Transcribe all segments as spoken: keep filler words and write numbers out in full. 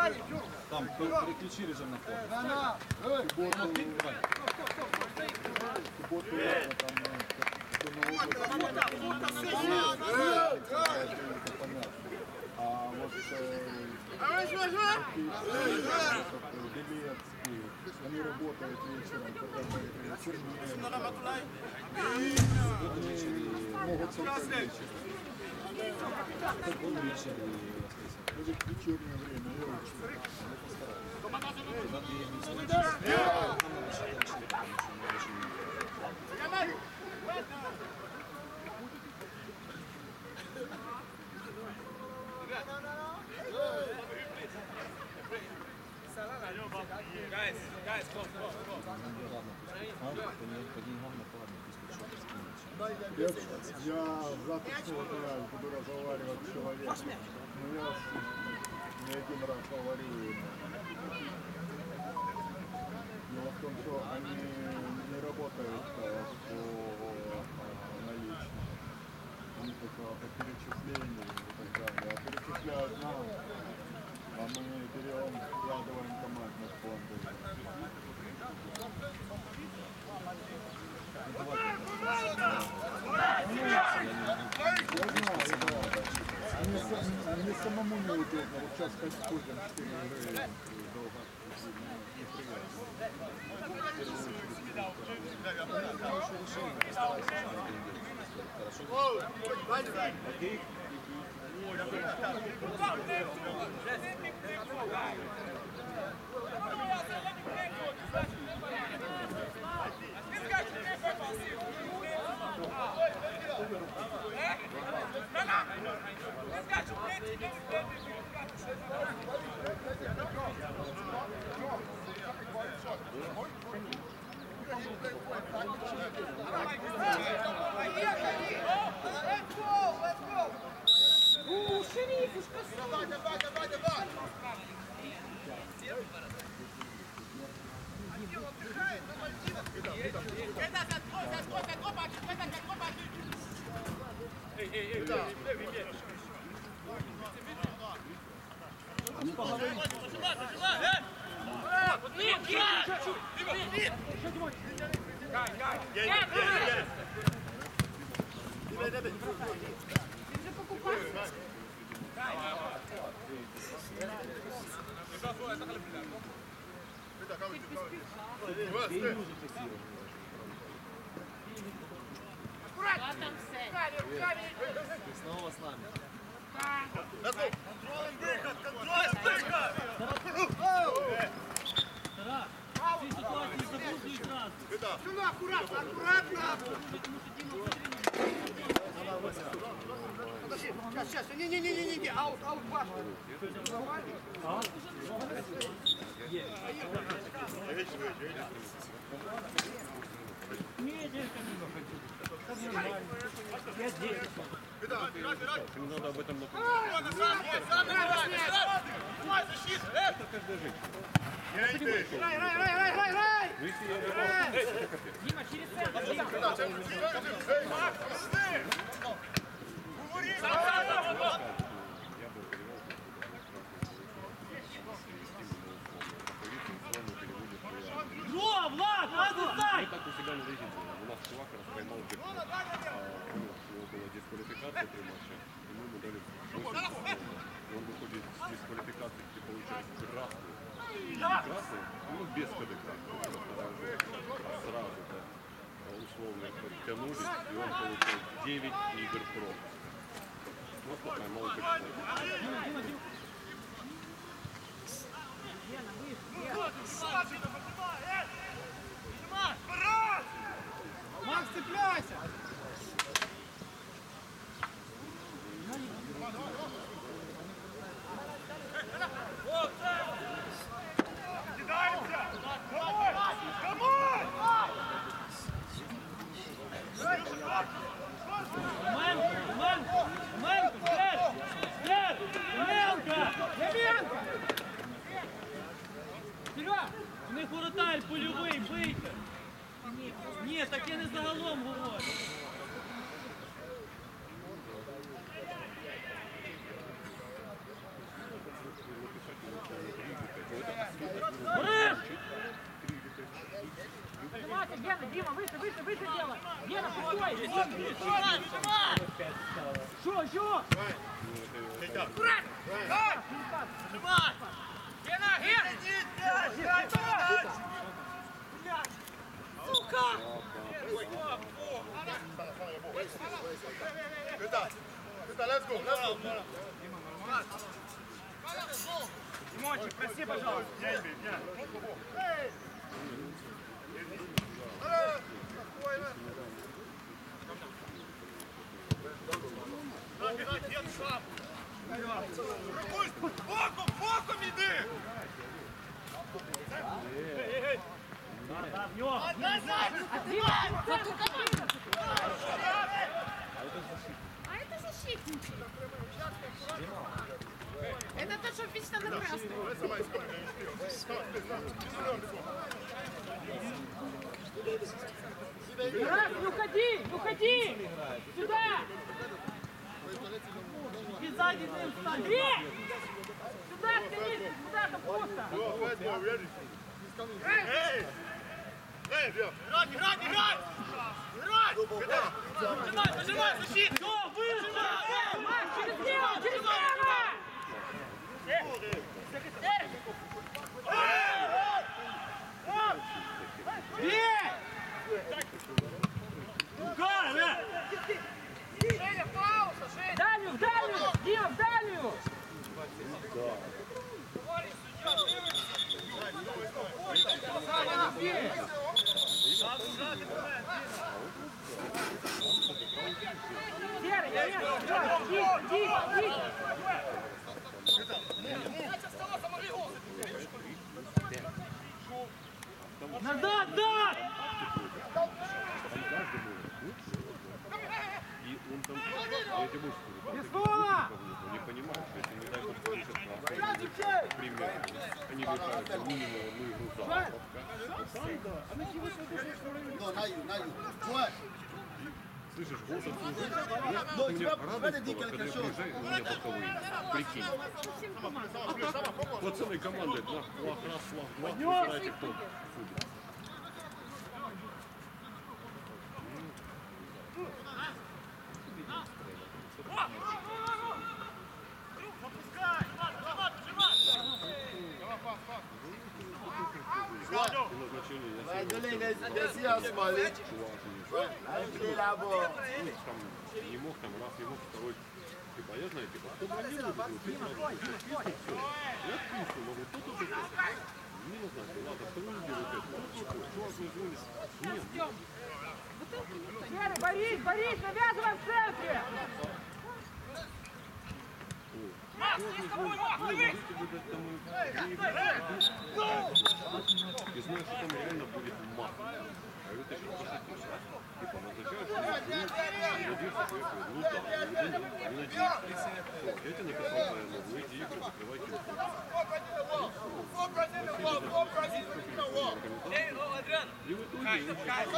Там, переключи режим на фото. А вот Белецкий, они работают вечером, когда мы Сергеем. Они могут только вечером. Будет вечернее время, я очень. Guys, guys, go, go, go. Я, я завтра снова буду разговаривать с человеком, но я не один раз говорил ему. Дело в том, что они не работают по наличным. Они только по перечислению и так далее. А перечисляют нам, а мы берем, вкладываем командные фонды. Я знаю, да. Мне, мне самому неудобно. Вот сейчас хоть ходим четыре игры долго. Окей? Давай, давай, давай! Эй, эй, эй, да. Ты снова с нами. Контроль, выход, контроль, выход! Цій ситуації запустують раз. Сюда, аккуратно, аккуратно! Подожди, сейчас, сейчас, не-не-не-не-не, аут, аут, Паша. Не надо об этом напоминать. Рай, рай, рай, рай, рай, рай! Діма, через центр. О, Влад, отдай! Так у себя не видите. У нас чувак раз поймал где понял, что у него была дисквалификация при матче, и мы ему дали восемь фолов. Он выходит с дисквалификации, где получает красную. Не красную, ну без КДК. А сразу так условно подтянули, и он получил девять игр про. Вот такая молодая. Макс, цепляйся! Кидаемся! Домой! Домой! Мен, мен, мен, вперед! Вперед! Мелка! Мелка! Серега, у них воротарь польовий, бийте! Ні, так я не загалом говорю. Що, що? Димончик, проси, пожалуйста. Боком, боком іди! А это защитники. Это тот, что вечно на красный. Раз, не уходи, не уходи! Сюда! И сзади ты встань! Сюда, стремись, куда-то пусто! Играть, играть, играть! Играть! Нажимай, нажимай, защит! Все, выше! Макс, через лево, через лево! Бей! Женя, пауза, Женя! Дальнюю, в дальнюю! Дима, в дальнюю! Серый, я вижу! Иди, иди, иди! Назад, да! И он там, я тебе больше скажу, Без фола! не понимает, что если не дай бог получит штраф, например, они лишаются минимум одну игру заработка. Слышишь, гол отслужил. У меня радость была, когда я приезжаю, у меня боковые. Прикинь. Пацаны команды, флаг, флаг, раз, флаг, два, вы знаете, кто судит. Не мог там раз, не мог второй. Типа, я знаю, типа, кто бронирует, ты сразу все. Я отпишу, могу, кто тут это? Не знаю, ладно, второй не делает это. Чувак не звонит. Нет. Серый, Борис, Борис, навязывай в центре! И знаешь, что там реально будет мат. А это еще пошутишь. Типа, назначаешь, не надеешься, что я ну да, не надеешься. Все, я тебе написал, наверное, в эти игры закрывай телефон. И в итоге я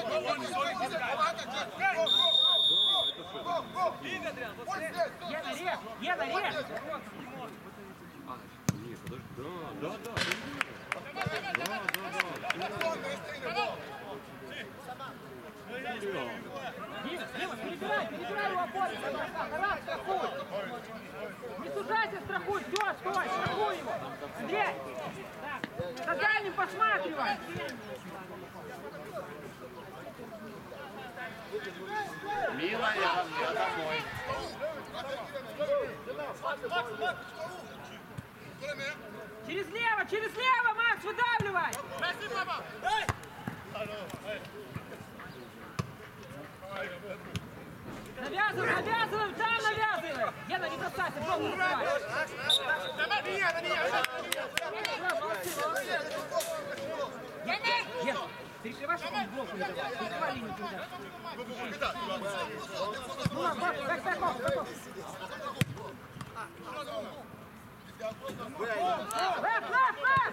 Еда, режь! Еда, режь! Не, подожди. Да, да, да. Да, да, да. Дима, Дима, перебирай, перебирай его обоих! Раз, страхуй! Не сужайся, страхуй! Все, стой, страхуй его! Андрей! За дальним посматривай! Милая, я домой. Через лево, через лево, Макс, выдавливай! Навязывай, навязывай, там навязывай! Гена, не бросайся, пробуй убивай! Гена, перекрывай, чтобы он блок не давал. Перекрывай линию туда. Ну, ладно, бэк, бэк, бэк, бэк, бэк. Лэф, лэф, лэф!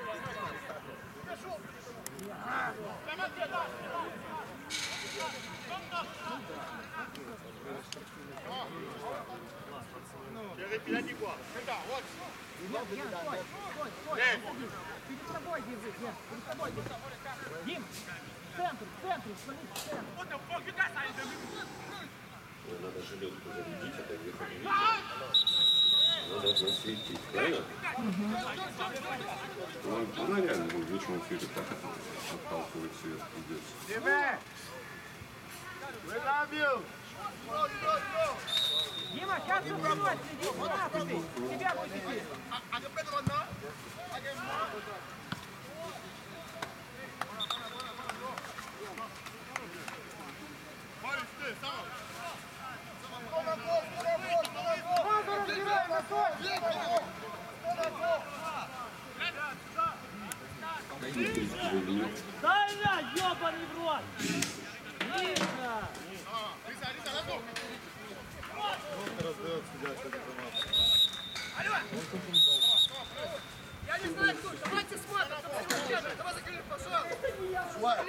Ген, стой, стой, стой. Перед собой держи, Ген, перед собой держи. Дим, в центр, в центр, смотри, в центр. Надо жилетку зарядить, а поехать видеть. Она должна светить, правильно? Угу. Она реально в лучшем свете так это отталкивает свет. Пиздец. We love you. Дима, сейчас все бросай, следи, куда ты? Тебя высети. Дай мяч, ёбаный в рот! Миша! Я не знаю, кто. Давайте смотрим. Давай закрыли, пожалуйста.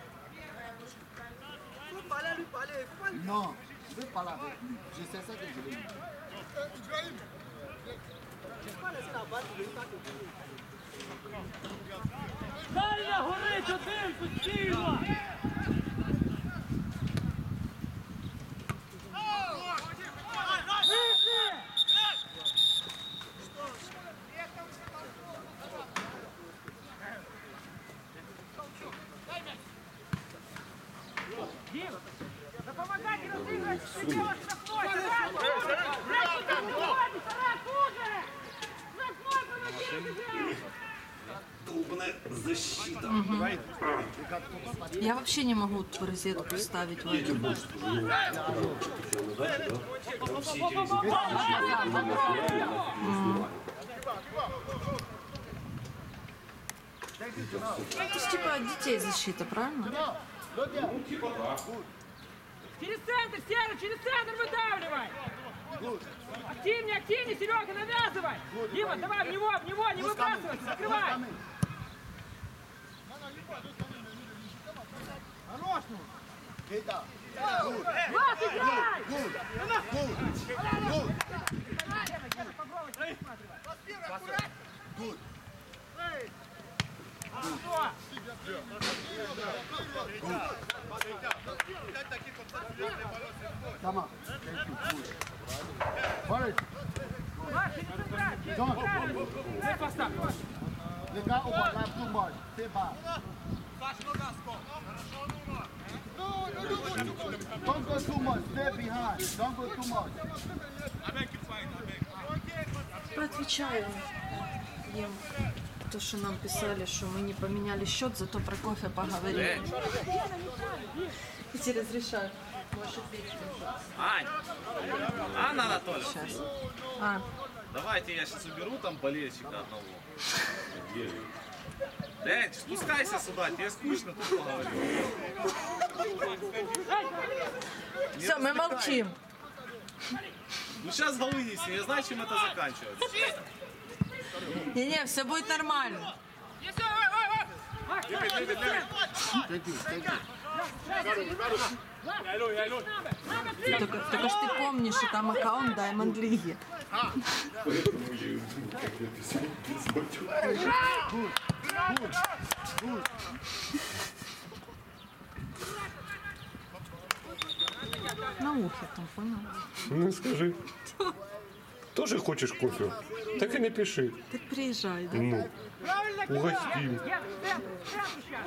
Non, je veux parler avec lui. Je sais ça que je vais lui dire. Дальня горить один, постійно! Дима, да помогайте разыгрывать, пределах штрафной! Тарас, хуже! Блядь, куда вы уходите? Тарас, хуже! Штрафной, помогите же! Я вообще не могу в розетку ставить в эту. Это ж типа от детей защита, правильно? Через центр, Серый, через центр выдавливай! Активнее, активнее, Серега, навязывай! Дима, давай в него, в него, не выбрасывайся, закрывай! Keita. Влад, играй! Good. Come on. Thank you. Good. Forest. Влад, через центра, через John. центра! Дай поставь! Les gars, on va là tout le monde. C'est bas. Don't go too much. Stay behind. Don't go too much. Поотвечаю им то, что нам писали, что мы не поменяли счет, зато про кофе поговорили. Эти разрешают. Можешь ответить. Ань, Анна Анатольевна, Сейчас. А, давайте я сейчас уберу там болельщика одного. Дэнч, спускайся сюда, тебе скучно, тут поговорим. все, мы молчим. Ну сейчас голы неси, я знаю, чем это заканчивается. Не-не, все будет нормально. Только, только ж ты помнишь, что там аккаунт Diamond League. Поэтому я как написал, без матюка. На ухе там, понял? Ну скажи. Тоже хочешь кофе? Так и напиши. Так приезжай, да? Ну, угостим. Центр, центр сейчас!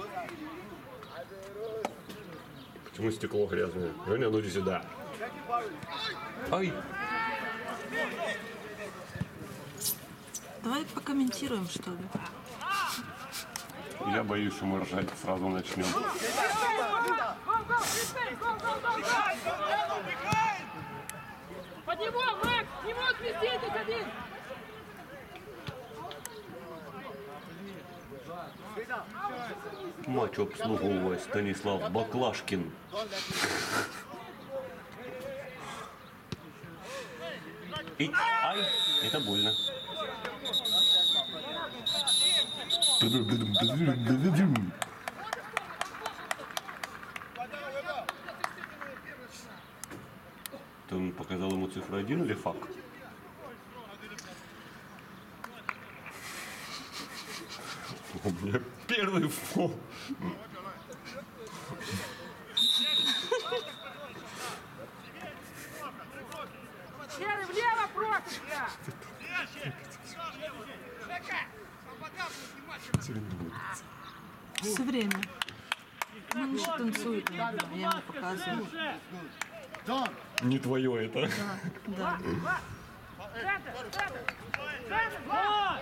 Почему стекло грязное? Женя, ну иди сюда. Ай. Давай покомментируем, что ли. Я боюсь, что мы ржать сразу начнем. Гол, гол, Кристей, гол, гол, гол, гол! Под него, Макс! К нему отвезитесь один! Матч обслуговує Станіслав Баклашкін. И, ай, это больно. Ты он показал ему цифру один или факт? У меня первый фол. Все время. Ну, он же танцует, я ему показываю. Не твое это. Да, да. Центр! Центр! Центр! Вон!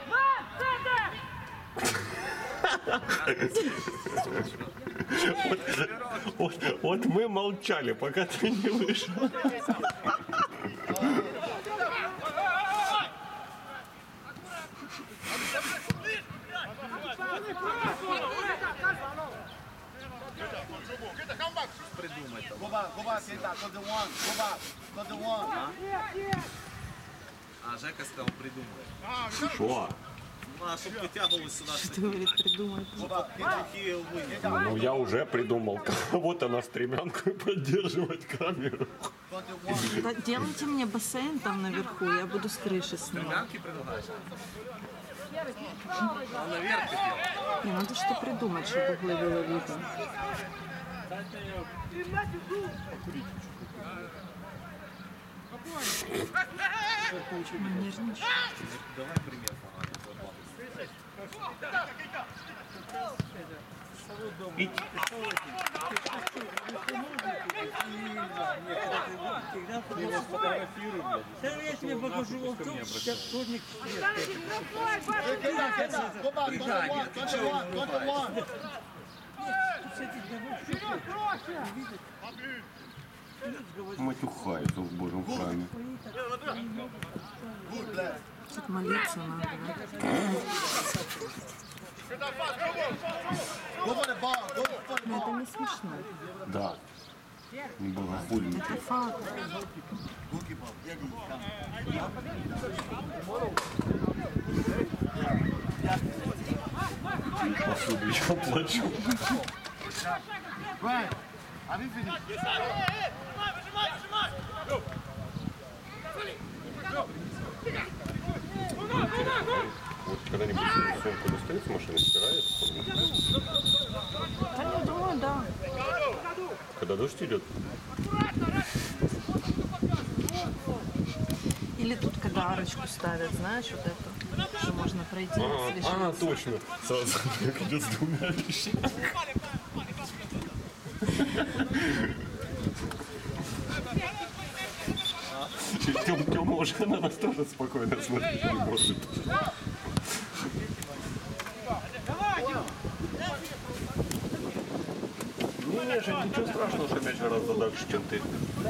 Вон! Центр! Вот, вот мы молчали, пока ты не вышел. Придумай там. Go back, go back, get that, go to one, go back, go to one. А Жека сказал, придумай. Шо? Ну, а чтобы вытягивалось сюда. Что говорит, придумай. Go back, get that. Такие вынес. Ну, я уже придумал, кого-то на стремянку и поддерживать камеру. Go to one. Да, делайте мне бассейн там наверху, я буду с крыши снимать. Мягкий предлагаешь? А наверх ты делал. Не, надо что придумать, чтобы углы было видно. Нежничай. Давай пример. Да я тебе покажу, вот тут сейчас вторник. Get that, get that. Go back, go to one, go to one, go to one. Матюхается в Божьем храме. Good, bless. Тут молиться надо, да? Go for the ball, go for the Но это ball. не смешно. Да. Богохульничать. Это факт. Goalkeeper, get it, come. Посуду еще плачу. Right. Have you finished? Вот когда-нибудь сумку достает с машины, собирает? Да, я думаю, да. Когда дождь идет? Или тут, когда арочку ставят, знаешь, вот эту, что можно пройти, А, если а, точно. Сразу идет с двумя вещами. Тём, Тёма уже на нас тоже спокойно смотреть не может. Ну, не, же ничего страшного, что мяч гораздо дальше, чем ты.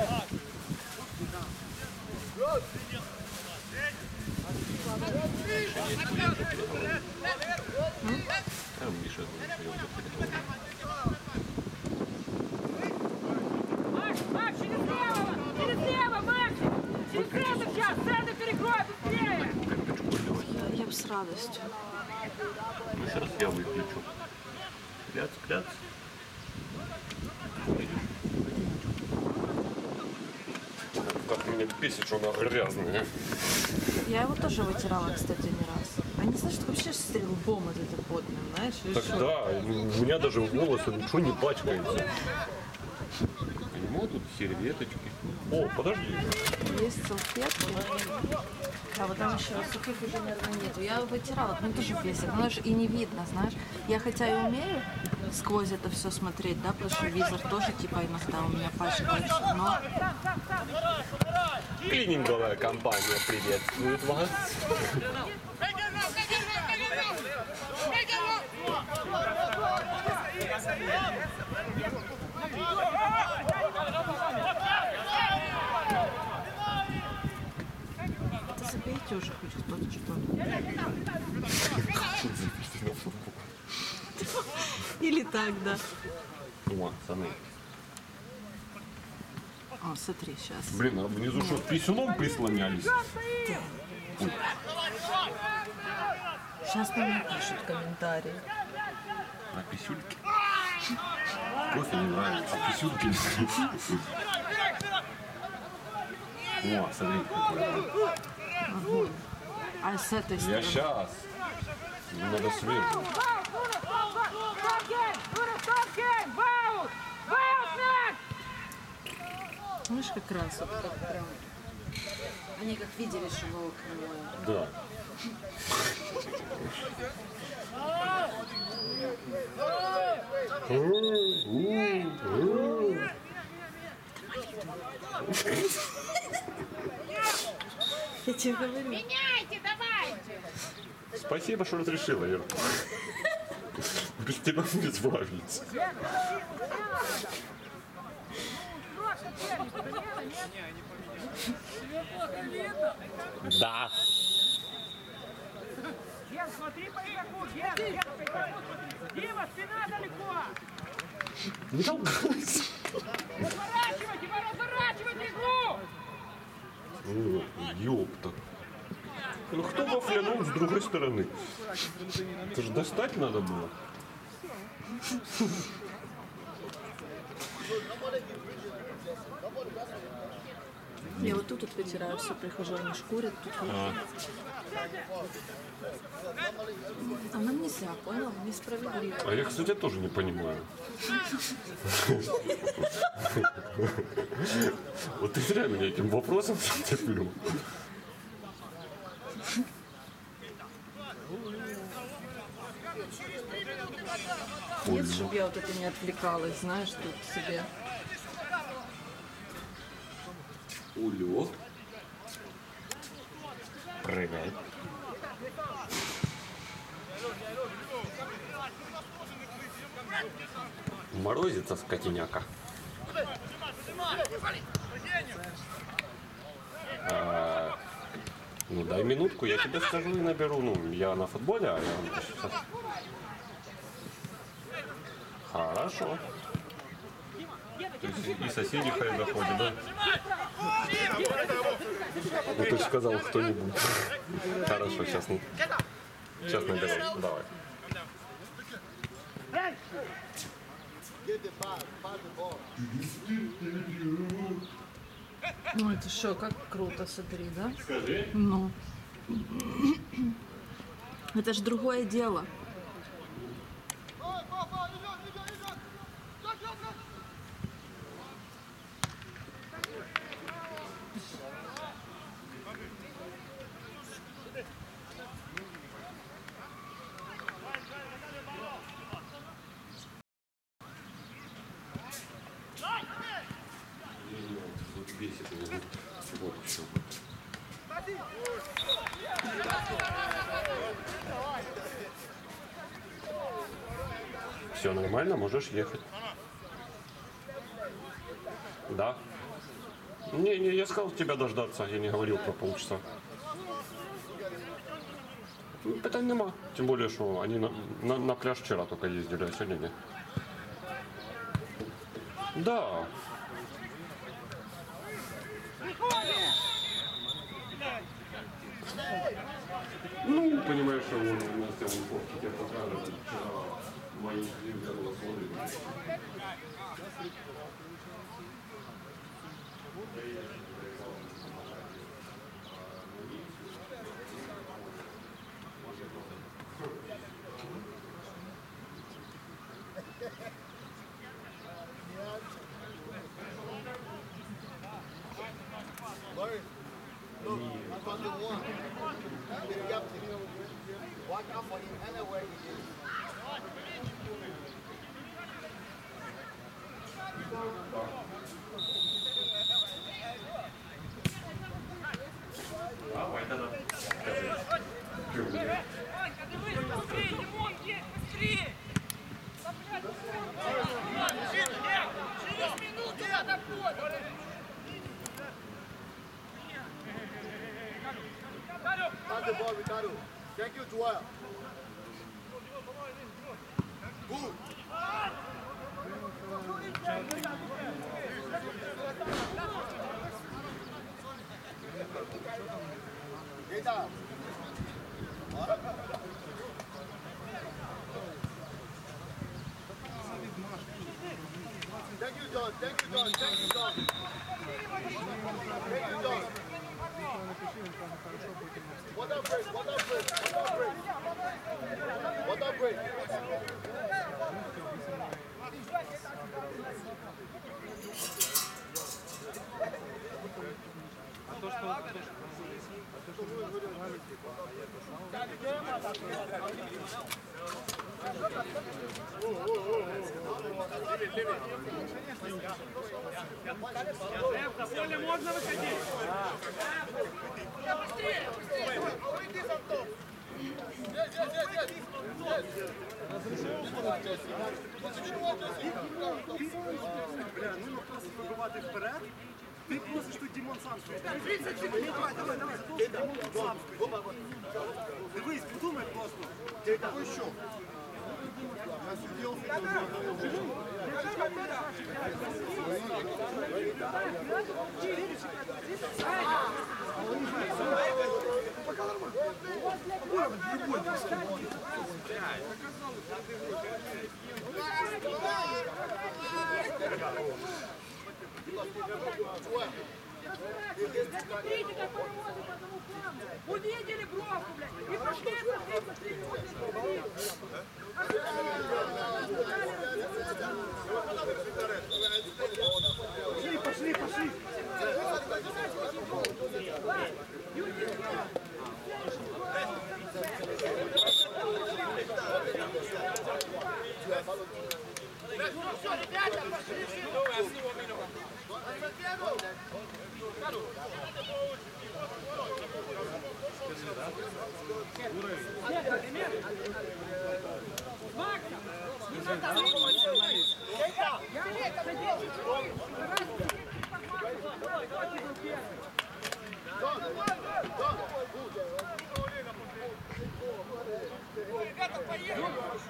Там Миша, Макс, Макс, через лево! Через лево, Макс! Через центр сейчас! Центр перекрой, быстрее! я, я бы с радостью. ну, сейчас я выключу. Кляц, кляц. Как меня бесит, что она грязная. Я его тоже вытирала, кстати, не раз. А не знаешь, что вообще столбом от этой потным, знаешь? или Так что? да, у меня даже волосы ничего не пачкается. Ему тут серветочки. О, подожди. Есть салфетки. А вот там еще сухих уже, наверное, нету. Я вытирала, мне тоже бесит. Но же и не видно, знаешь. Я хотя и умею сквозь это все смотреть, да, потому что визор тоже типа иногда у меня пачкается. Но Клининговая компания приветствует вас. это забейте уже хоть кто-то что. Или так, да. О, пацаны. О, смотри, сейчас. Блин, а внизу что, писюном прислонялись? Сейчас нам напишут комментарии. На писюльке. Кофе не нравится, а писюльки не нравятся. О, смотри, какой. Огонь. А с этой Я стороны? сейчас. Надо свежий. Видишь, как раз вот как прям Они как видели, что Вова кривое. Да. Я тебе говорю. Меняйте, давайте! Спасибо, что разрешила, Ир. Без тебя не справиться. Да. Ген, смотри по игроку, Ген, Ген, по игроку смотри. Дима, спина далеко. Не толкайся. Разворачивайте, вы разворачивайте игру. О, ёпта. Ну кто вафлянул с другой стороны? Это же достать надо было. Я вот тут вот вытираю все, прихожу, они шкурят. Тут А. А нам нельзя, понял? Несправедливо. А я, кстати, тоже не понимаю. Вот ты зря меня этим вопросом зацепил. Нет, чтобы я вот это не отвлекалась, знаешь, тут себе. Улет. Прыгай. Морозится скотиняка. А, ну дай минутку, я тебе скажу и наберу. Ну, я на футболе, а я сейчас... Хорошо. То есть и соседи хай заходят, да? Ну ты же сказал кто-нибудь. Хорошо, сейчас, сейчас наберу. Давай. Ну это что, как круто, смотри, да? Скажи. Ну. Это же другое дело. Бесит меня. Вот в чем. Все нормально, можешь ехать. Да. Не, не, я сказал тебя дождаться, я не говорил про полчаса. Ну, питань нема. Тем более, что они на, на, на пляж вчера только ездили, а сегодня нет. Да. Ну, понимаешь, что он у нас там фотки тебе покажет. Вчера мои я было смотрит. Look, I'm on the one. Watch out for him anywhere he is. Давай, да, да. Быстрее, Димон, есть, быстрее. Через минуту надо подать. Pass the ball, Ricardo. Thank you, Joel. Good. Get down. Thank you, John. Thank you, John. Thank you, John. Thank you, John. What up, break? What up, break? What up, break? What up, break? А то, что, то, что За поле можно выходить? Бля, ну просто вибивати вперед. Ти просиш тут Дімон сам стоїть. Давай, давай, давай. Дімон сам стоїть. Дивись, подумай просто. Ты какой еще? Я сидел, Смотрите, как паровозы по одному плану. Увидели бровку, блядь, и пошли, пошли, пошли. Пошли, пошли, пошли. Ну все, ребята, пошли. Ребята, поехали!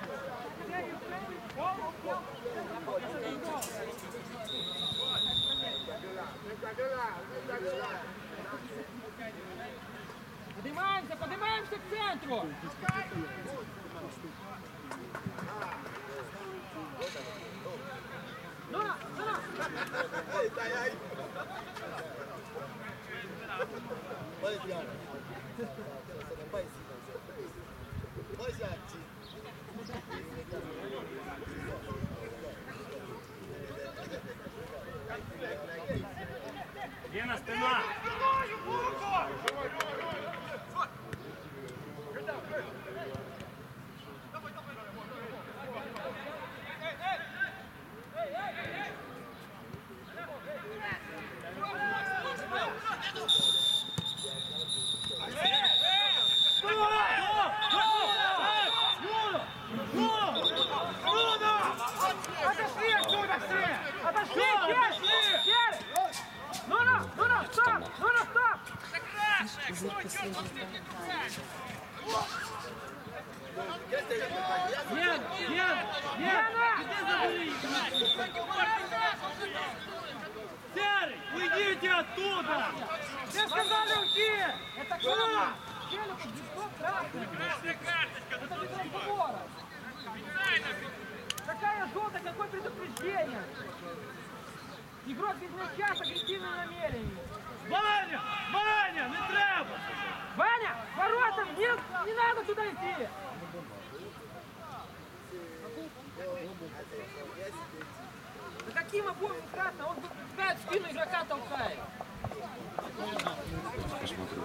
Поднимаемся, поднимаемся к центру! Ну, ну, Лена, спина! отошли отсюда все! Отошли, Серый! Серый! Ну, ну, ну, ну, стоп! Ну, ну, стоп! Лен, Лен, Лена! Иди забери! Серый, уйдите оттуда! Все сказали уйти! Это красный! Челюк, дисков красный! Красная карточка! Это без разговора! Какая желтая, какое предупреждение! Игрок без мяча с агрессивным намерением! Ваня! Ваня, не треба! Ваня, воротам! Не, не надо туда идти! Да каким обоим красно? Он толкает в спину, игрока толкает! Посмотрю.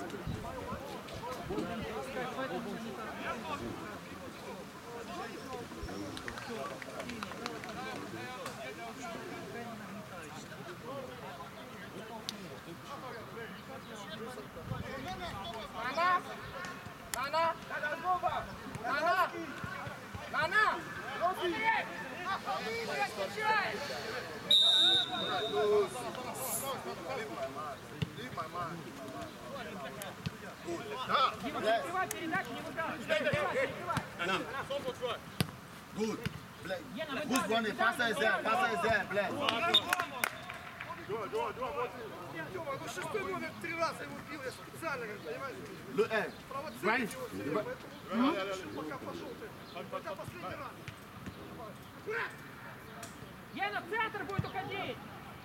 Нана! Нана! Нана! Нана! Дима, перекрывай передачу, не выкалывай! Перекрывай, перекрывай! Good. Black. Гена, Who's выкалывай, running? Faster is there. Faster is there. Black. Тёма, ну шестой номер три раза его бил, я специально, понимаешь? Look, hey. Right. Пока пошел ты. Пока последний раз. Гена, в центр будет уходить!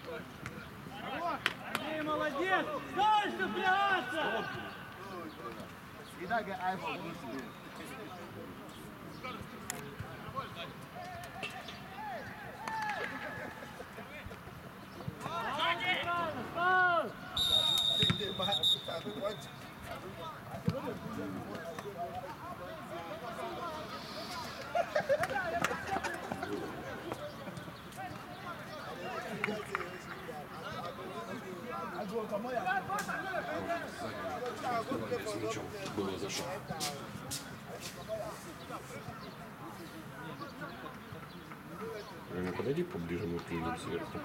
Ты молодец! Дальше впрягаться! He not get eye for this today. Правильно, Павел! Take it back. С мячом было за шаг. Реально, подойди поближе, мы клиним сверху.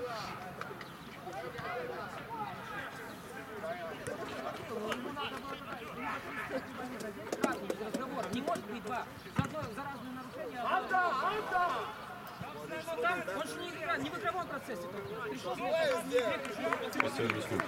Не может быть два. За, одно, за разные нарушения. Авто! Авто! Там он же не играет, не в игровом процессе. Пришел в игре, пришел. Сейчас я объясню.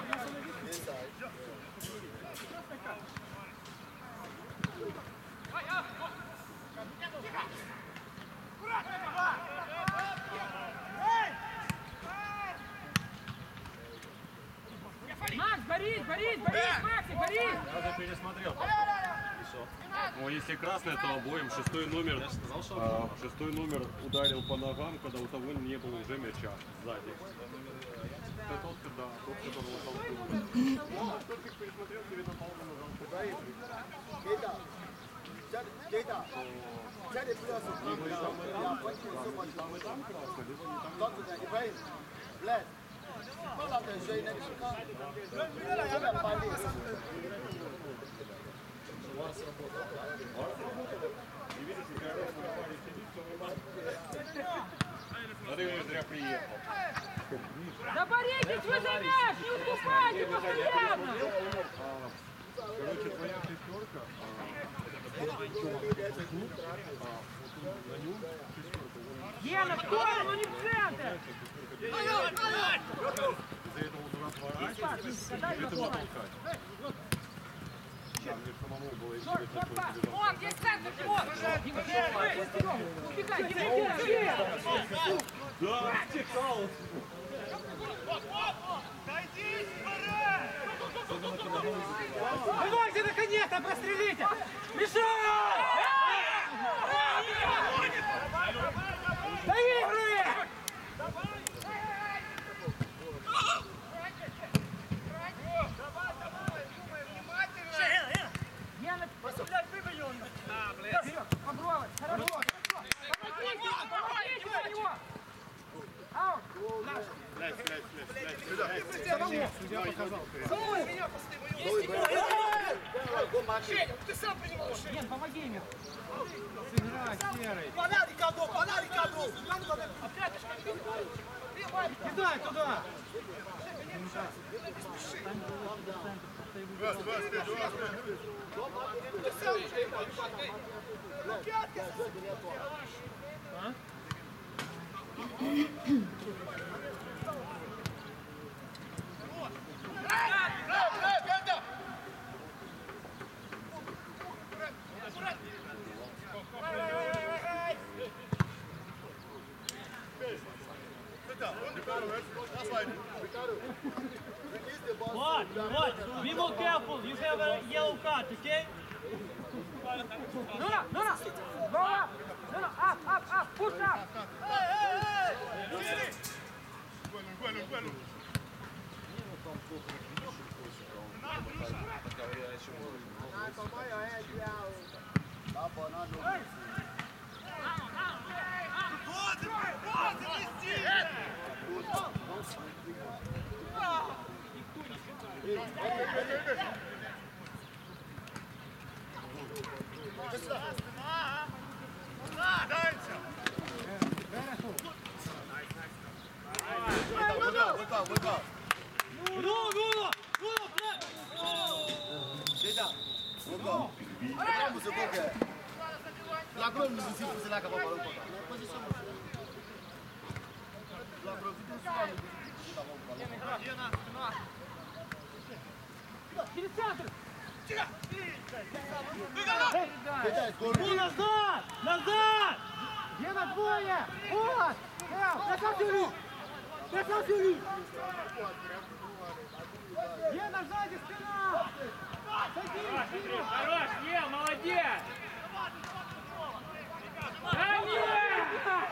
Макс, Борис, Борис, Борис, Макс, Борис! Я уже пересмотрел. Ну, если красный, то обоим. Шестой номер, а, шестой номер ударил по ногам, когда у того не было уже мяча сзади. Это тот, когда, тот, которого толкнули. Ну, тот, как пересмотрел, ты видно, палку нажал туда и Гейта! Гейта! Сядь, просто там, там и там красный, либо не там. Don't do that, Ibrahim. Bless. Pull up the shade next to come. Give them five minutes. И видишь, у тебя раз на паре сидит, все нормально. А ты говоришь, зря приехал. Да боритесь вы за мяч, не уступайте постоянно! Короче, твоя шестерка, на нем шестерка. Гена, в сторону, не в центр! Из-за этого он разворачивается, и это натолкать. Да, мне самому было интересно, что он тебе О, где центр, вот! Убегай, Гена, Да, стекал. давайте наконец-то прострелите! Мешай! Доигрывай! Гена, блядь, выбили он! Вперед, попробуй! Хорошо! Помогите, помогите на него! Аут! Блядь, блядь, блядь, блядь. Судья показал. Go, Martin. Ген, помоги ему! Подай, Рикардо, подай, Рикардо! Кидай туда! Раз, два, спеть, два, What? What? Be more careful. You have a yellow card, okay? No, no, no, no! Go up! No, no, up, up, up! Push up! Quello, quello. Go, go, go, play. Vamos, eu vou querer. La grande musique, c'est là qu'on va parler. La grande Через центр! Ну, назад! Назад! Гена, двое! Вот! Прекратили! Прекратили! Гена, сзади, спина! Садись, спину! Хорош, е, молодец! Да нет!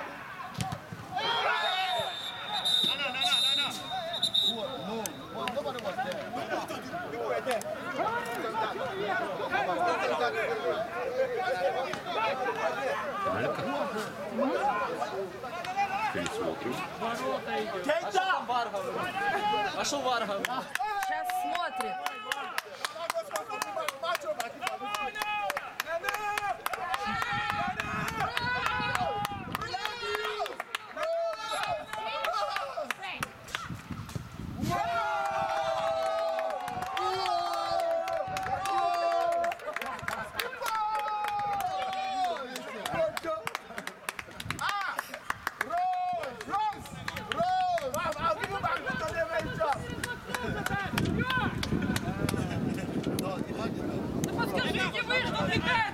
No, nobody was there. Человека! Галька. Пересмотрим. А що Варга? Сейчас смотрит. Подскажите вы, что убегает?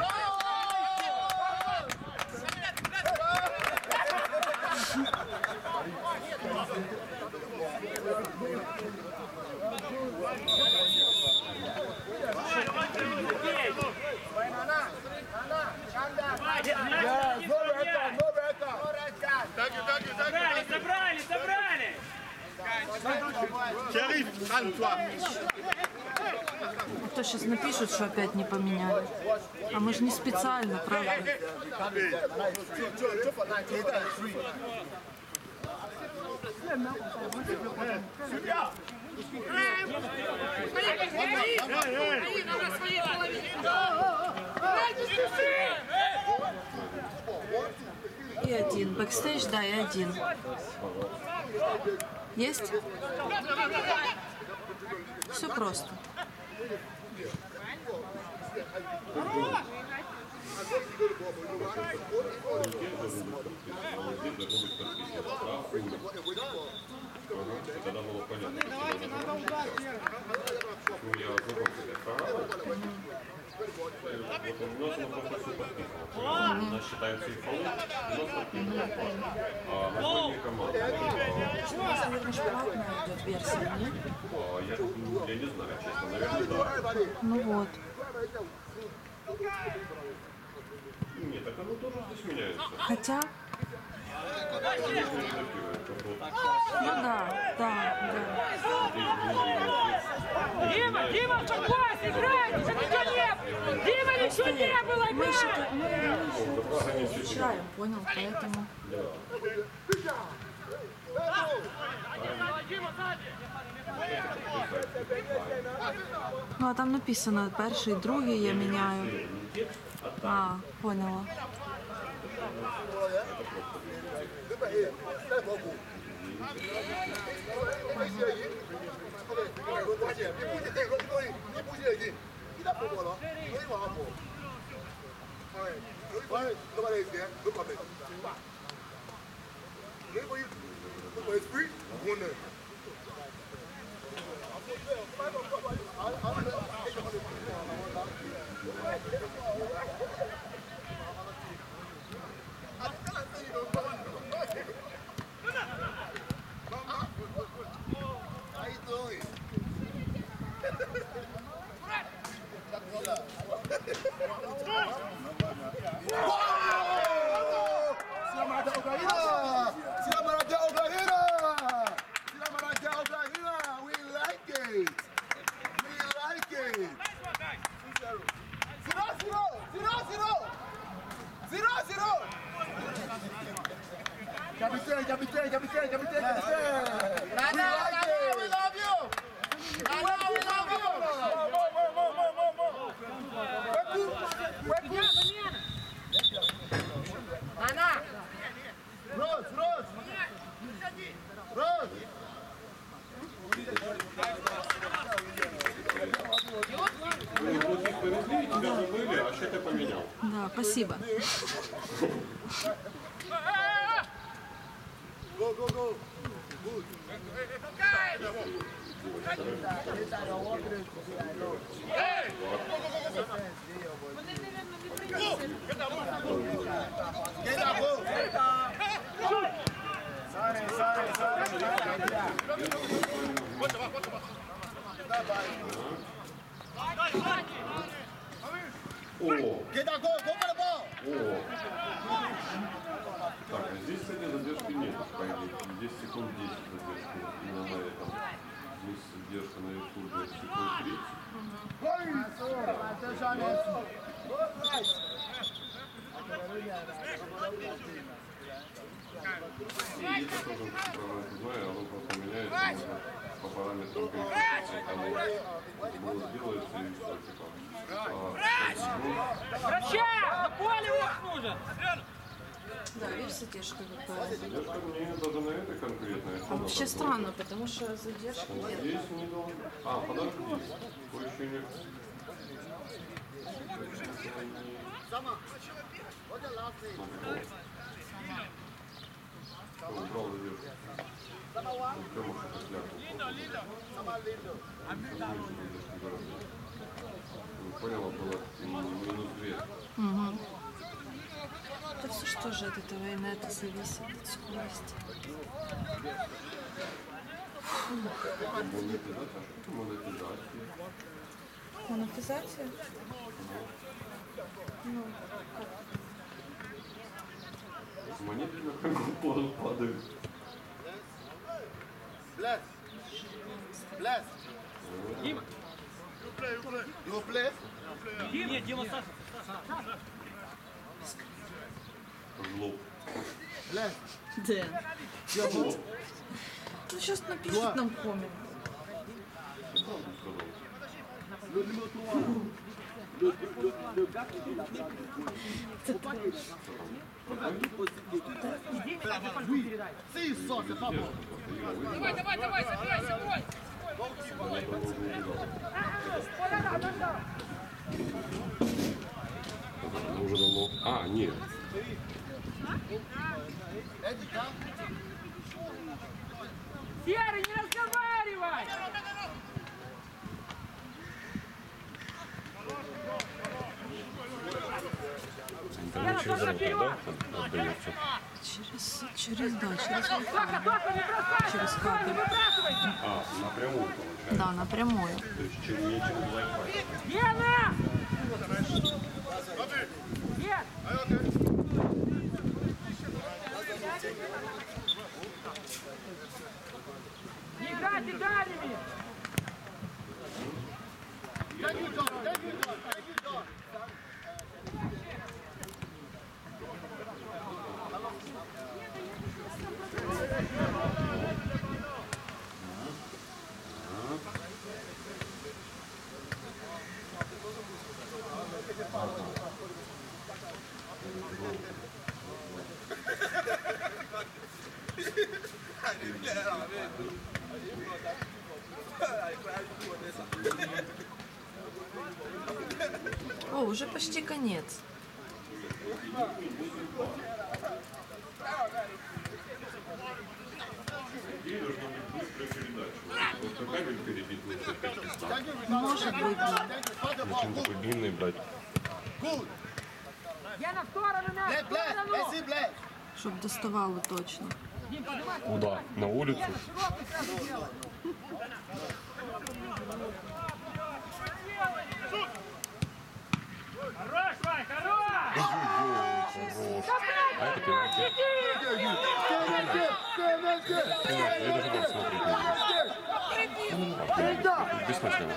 Забрали, забрали, забрали! Шериф, calme-toi. А то сейчас напишут, что опять не поменяли. А мы же не специально, правда? И один. Бэкстейдж, да, и один. Есть? Все просто. Тогда было понятно, ну, я знаком с этой программой. Вот у нас он просто все подписывал. У нас считаются и фолы, у нас подписывают. А мы команды. Наверное, же платная идет версия, нет? Я, ну, я не знаю, честно, наверное, да. Ну вот. Нет, так оно тоже здесь меняется. Хотя... Ну да, да, да. Дима, Дима, успокойся, играйте, что ничего не было! Дима, ничего не было, Мы еще играй! мы, мы изучаем, понял, поэтому... Ну а там написано перший, другий я міняю. А, поняла. Capitaine, capitaine, capitaine, capitaine, capitaine. Nana, Nana, we love you. Nana, we love you. More, more, more, more, more, more. Weku, Weku. Nana. Rose, Rose. Rose. Вы вот их повезли, тебя забыли, а что ты поменял? Да, спасибо. Go, go, go. Good. Get up, go. Sorry, sorry, sorry. О, Get up, go, go for the ball. о. Так, а здесь, кстати, задержки нет, по идее. Здесь секунд десять задержки. Именно на этом. Здесь задержка на ютубе секунд тридцать. Attention, что цифровое знаю, оно просто меняется, можно по параметрам переключиться, там голос делается и все, типа. Врача! На поле вот нужен! Да, видишь, задержка какая. Задержка мне даже на этой конкретной. А вообще странно, потому что задержки нет. Здесь не должен. А, подожди. Такое ощущение. Сама. Вот я ласты. Убрал задержку. Прямо что-то сляпал. Сама лиndo. Поняла, было минус две. Угу. Это все что же от этого инета зависит, от скорости. Монетизация? А что такое монетизация? Монетизация? Ну, как? Монеты на каком падают. Bless. Bless. Дима! You play? Нет, Дима, Саша! Жлоб. Bless. Дэн. Your Ну сейчас напишет нам коммент. Le numéro trois. Le, le, le gars qui est là-bas, faut pas qu'il faut pas qu'il pose des questions. Oui, s'il sort, c'est pas bon. Давай, давай, давай, забирайся, бой! Уже давно. А, нет. Эдди, да? Серый, не разговаривай! Лена, только вперед! Через, через, да, через Тока, Тока, не бросайся! Через кабель. Не выбрасывай! А, напрямую получается. Да, напрямую. То есть через, не через Wi-Fi. Лена! Нет! Не играйте дальними! Can you done? Can you done? Can you done? О, уже почти конец. Ей должна быть быстрая передача. Просто кабель перебит лучше качество. Может быть, да. Зачем такой длинный брать? Good. Лена, в сторону мяч! Bless, В bless. сторону! Messi, bless. Чтоб доставало точно. Дим, поднимай! Куда? На улицу? Широкий сразу делай! Хорош, Вань, хорош! А это перебит. Я даже буду смотреть не буду. Бессмысленно.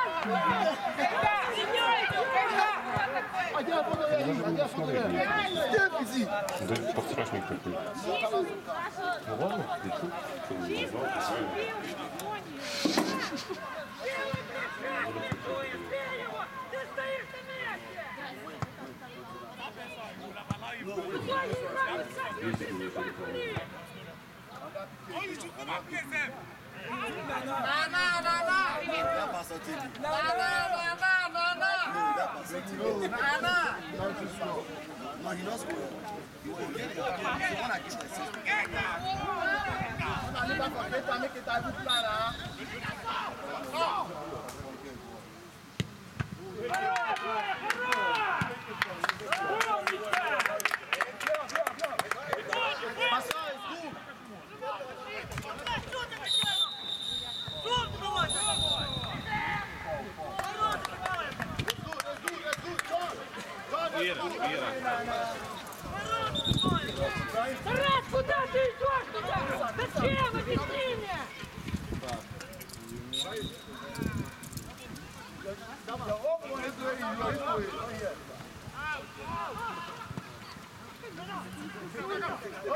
Да подстрашник такой. Ну ладно, лечу. Ты стоишь на месте! На, на, на, на! Dá pra sortir. На, на, на, на, на, на! Dá pra sortir. На, на! Não, e nós, semana aqui vai ser. Ali pra frente também que tá muito claro. Passou, escuro. Тарас, куда ты идешь туда? Зачем? Объясни мне!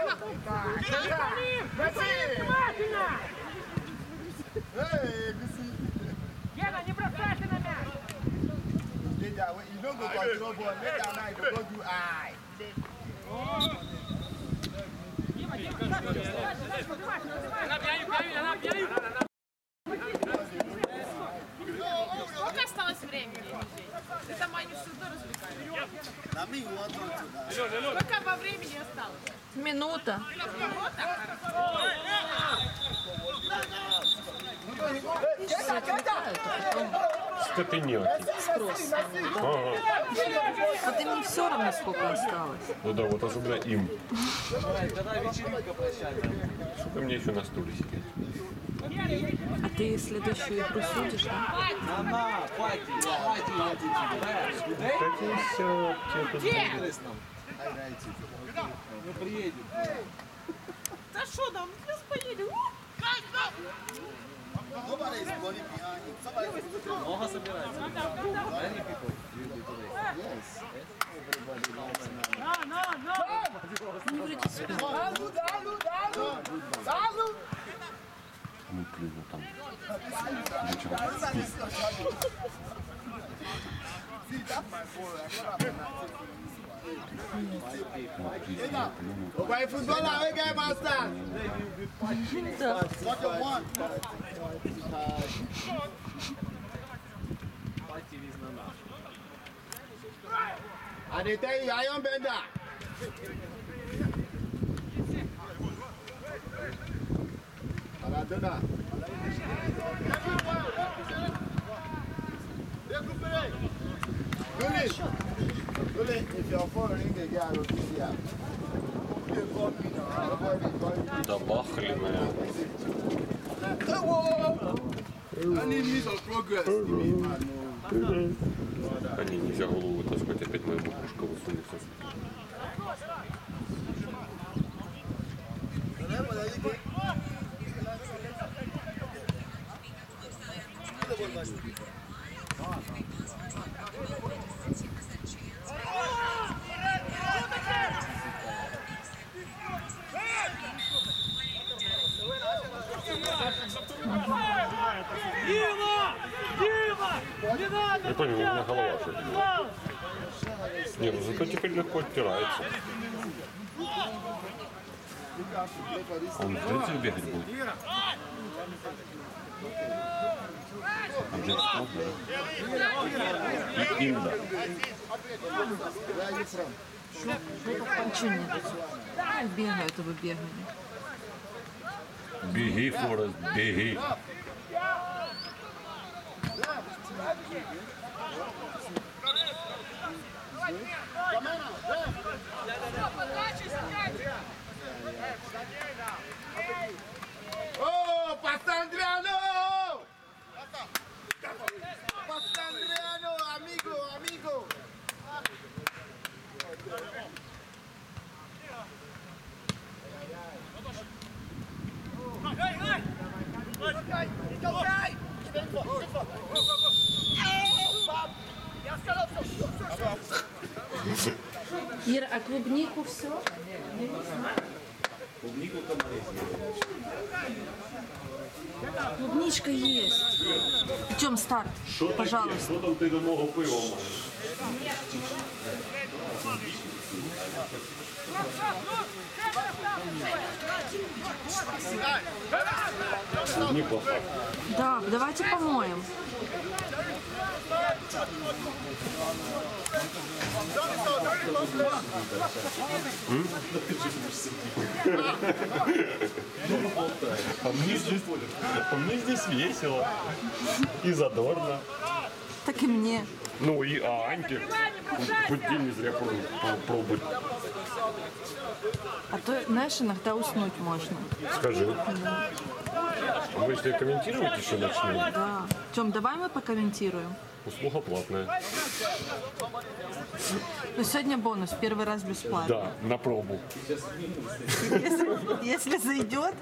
Внимательно! Hey, you see. Гена, не бросайся на мяч! They that way, you don't go control ball. Make that night go do eye. Дима, Дима, Сашка, Сашка, Сашка, внимательно, внимательно! Сколько осталось времени? Ты там Аню сюда развлекаешь. Сколько во времени осталось? Минута. Скотыняки. Ага. Вот им не все равно, сколько осталось. Ну да, вот особенно им. Сколько мне еще на стуле сидеть? А ты следующую игру судишь, да? Какие сяпки тут. Да что там? Сейчас поедем. Nobody is running behind him. Somebody is Salud, salud, salud, salud. Ну, плюну там. See, that's my boy. Why footballer, we get master. What you want? I dey tell you, Iron Bender. Maradona. Gulli, Gulli, if your phone ring again, I'll be here. You call me now. Nobody call me. Да бахленная. I need me some progress. Они нельзя голову вытаскивать, опять моя бабушка высунется. Дима! Дима! Не надо! Я понял, у меня голова что-то. Не, ну зато теперь легко оттирается. Он в принципе бегать будет. А где спорт, да? И им, да. Ничего нет. Ай, бегают, а вы бегали. Беги, Форест, беги. Oh, Pastandriano! Pastandriano, amigo, amigo. Ира, а клубнику все? Клубничка есть. Идем, старт. Пожалуйста. Що там ти до мого пива маєш? Неплохо. Да, давайте помоем. А мне здесь, а мне здесь весело и задорно. Так и мне. Ну и а Аньке хоть день не зря пробовать. пробовать. А то, знаешь, иногда уснуть можно. Скажи. А вы если комментировать еще начнем? Да. Тём, давай мы покомментируем. Услуга платная. Но сегодня бонус, первый раз бесплатно. Да, на пробу. Если, если зайдет,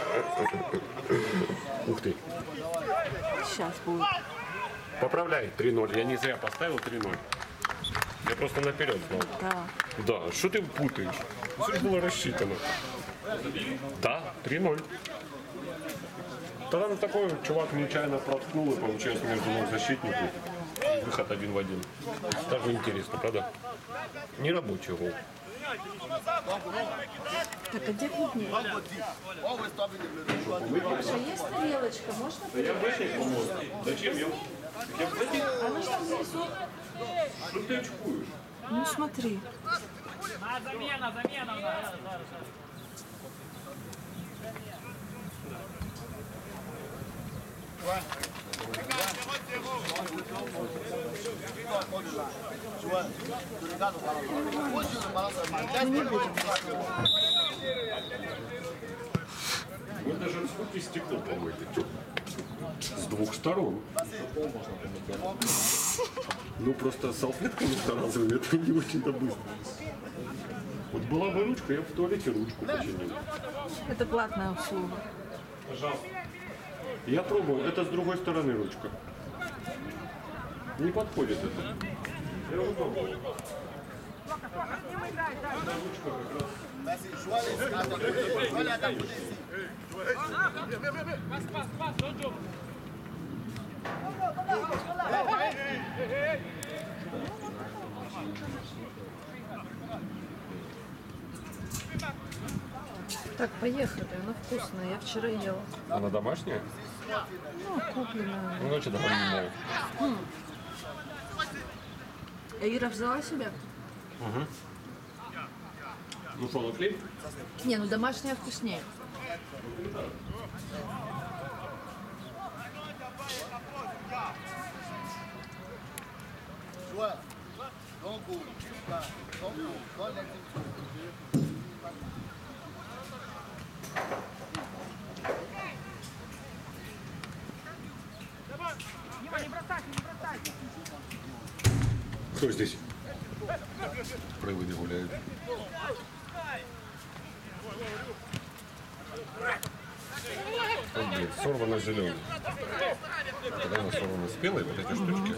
Ух ты. сейчас будет. Поправляй три ноль. Я не зря поставил три ноль. Я просто наперед знал. Да. Да, что ты путаешь? Все было рассчитано. Да, три ноль. Тогда такой чувак нечаянно проткнул и получилось между ног защитнику. Выход один в один. Даже интересно, правда? Не рабочий гол. Так, а где клубнее? Маша, есть тарелочка? Можно? Я вообще помог. Зачем я? Она что внизу? Что ты очкуешь? Ну смотри. На, замена, замена. Да, да, Мы даже сколько стекло помыли. С двух сторон. Ну просто салфетками вторазовыми это не очень-то быстро. Вот была бы ручка, я бы в туалете ручку починил. Это платная услуга. Пожалуйста. Я пробовал, это с другой стороны ручка. Не подходит это. Я уже пробовал. Так, поехали, она вкусная, я вчера ела. Она домашняя? Ну, купленная. Ну, значит, домашняя. А Ира взяла себе? Угу. Ну что, наклей? Не, ну домашняя вкуснее. Дима, не бросайте, не бросайте. Кто здесь? Приводы гуляют. О, блин, сорвано зеленый. Когда она сорвана спелой, вот эти штучки.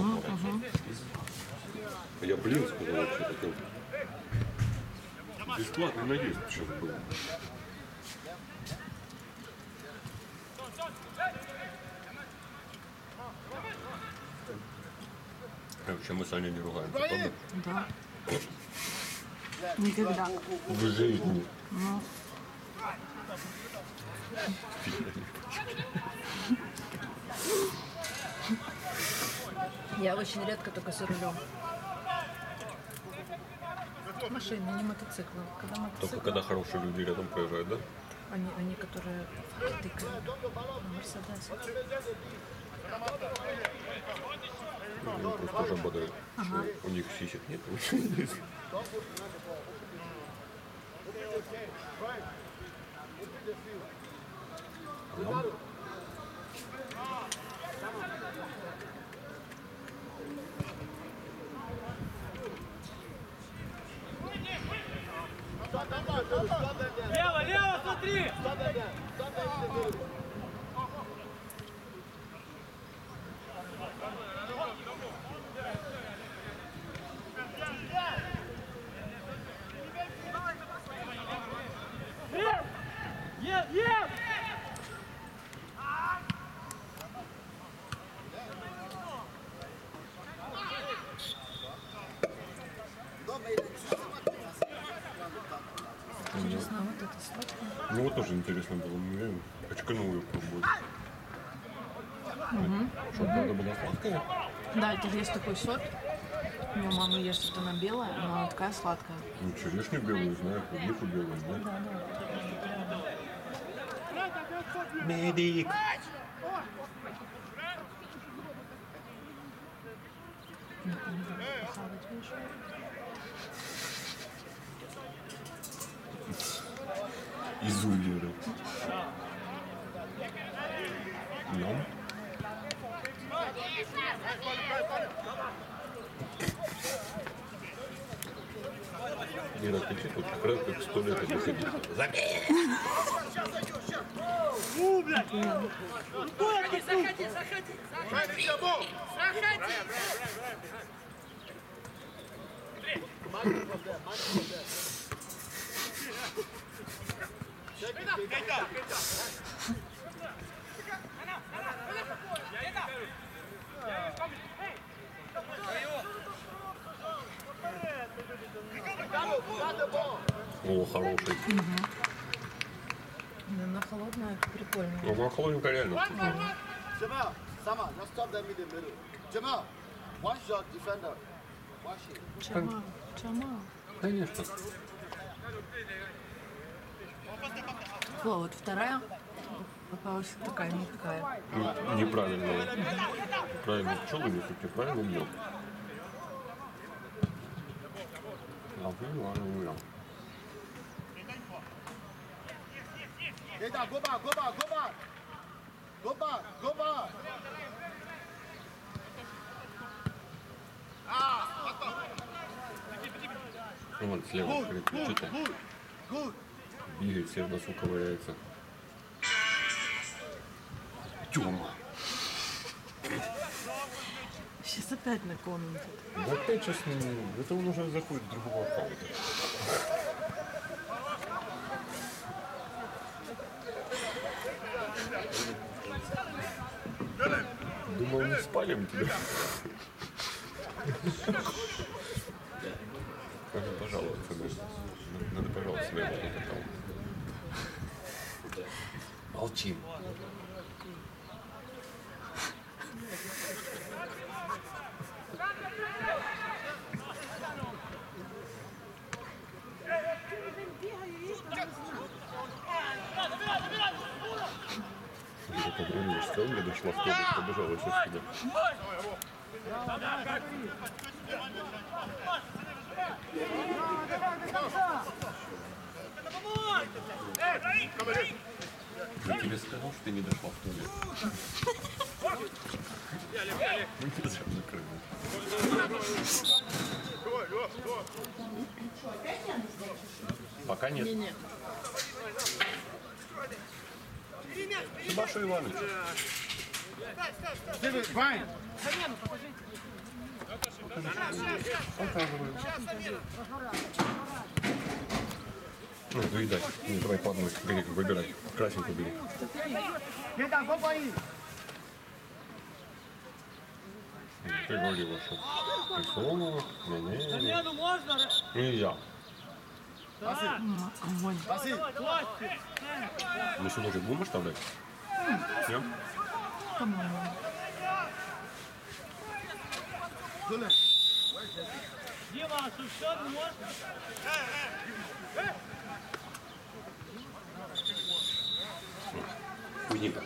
Я блин сказал вообще такой. Бесплатный наезд сейчас был. Вообще мы с Аней не ругаемся, правда? Да. Никогда. В жизни. Ну. Я очень редко только за рулем. Машины, не мотоциклы. Когда мотоциклы, Только когда хорошие люди рядом проезжают, да? они, они которые тыкают на Мерседесе. Ну, просто тоже обладают, Ага. что у них сисек нет. Лево, лево, смотри! Ев, ев! Интересно, а вот это сладкое? Ну вот тоже интересно было. Мне очканул ее пробовать. Что, правда была сладкая? Да, это есть такой сорт. У меня мама ест, что она белая, но она такая сладкая. Ну, черешню белую знаю, клубнику белую, да? Да, да. Медик! Из ульера. Нам? Ира, кричит, вот как раз как сто лет это ходить. У, блядь! Заходи, заходи, заходи! Заходи! Заходи! О, хороший. Она холодная, прикольно. Ну, она холодненькая реально. Jamal, Sama, just stop them in the middle. Jamal, one shot, defender. One shot. Чама, чама. Конечно. О, вот вторая попалась такая, не такая. Ну, неправильно. Правильно пчелы несут, неправильно мед. Ладно, ладно, ладно. Keita, go back, go back, go back. Go back, go back. Вон слева, что-то Good, good. бегает, все в носу ковыряется. Тёма. Сейчас опять на комнате. Да опять сейчас, это он уже заходит в другого аккаунта. Думал, не спалим тебя. Надо пожаловаться, надо, надо пожаловаться на этот аккаунт. Молчим. Где-то время сказал, мне дошла автобус, побежала сейчас сюда. Я тебе сказал, что ты не дошла в туалет. Мы не зря закрыли. Пока нет. Сабашу Иванович. Вань. Ну, доедай. Не, давай по одной. Бери, выбирай. Красненькую бери. Keita, go for him. Ты говорила, что рисовано, не-не. Замену можно? Нельзя. Огонь. Василь. Мы сюда уже будем оставлять? Нет? По-моему. Дима, а еще можно? Хуйника.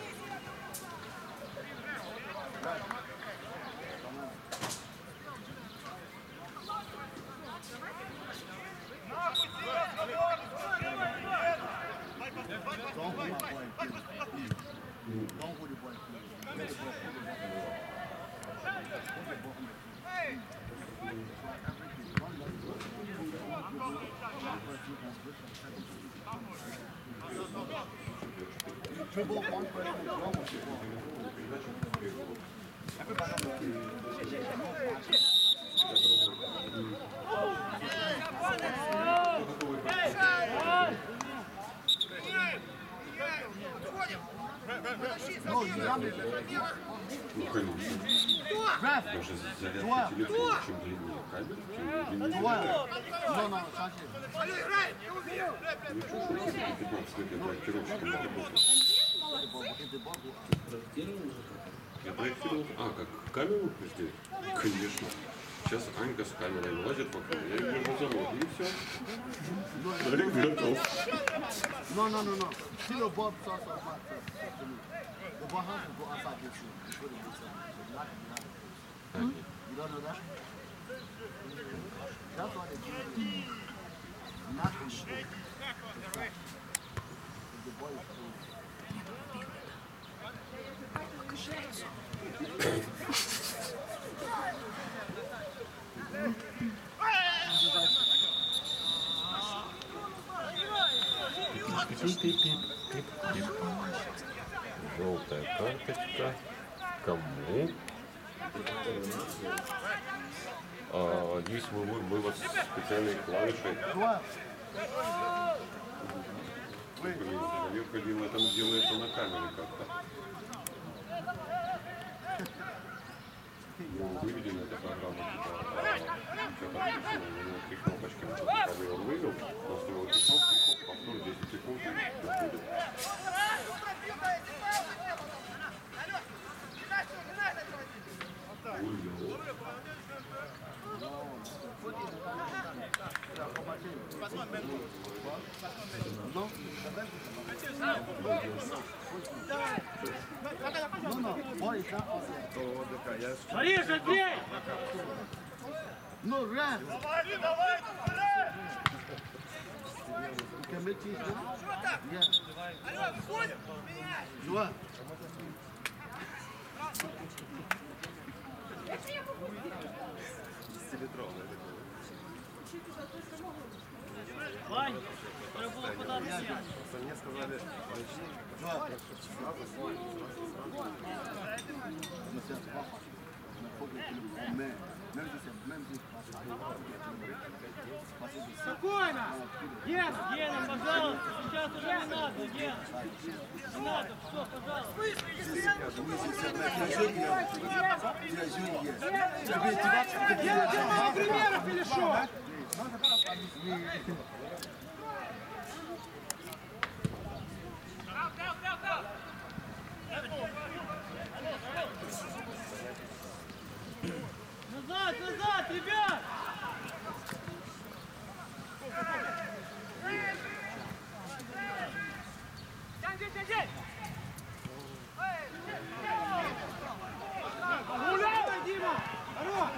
Ну, конечно. Даже зарядка телефона, чем длиннее кабель, тем длиннее. No, no, Sanchez. Ничего, что ты пятнадцать лет я проектировщиком работал. Я проектировал... А, как камеру сделать? Конечно. Сейчас Анька с камерой лазит вокруг, я ее держу за ноги, и все. Олег готов. No, no, no, no. See your Bob sauce or what? The Bob has to go outside this room. You put it inside. So lock it behind. You don't know that? That's what they do. Not in the book. The boy is cool. Желтая карточка. Кому? А, здесь вывод, вывод специальной клавишей. Проверка делает, там делается на камере как-то. Ну, выведена эта программа, типа, а, все так, у него три кнопочки, когда он вывел, настроил эти кнопки, хоп, повтор десять секунд и уходит. Борис, отбей! Ну, раз! Давай, давай! Алло, выходим! Два. Вань, треба було податися. Мне сказали, начни. Два. Спокойно! Гена! Гена, пожалуйста, сейчас уже не надо, Гена. Не надо, все, пожалуйста. Гена, ты мало примеров или что? Назад, назад, ребят! Гуляй, Дима! Хорош!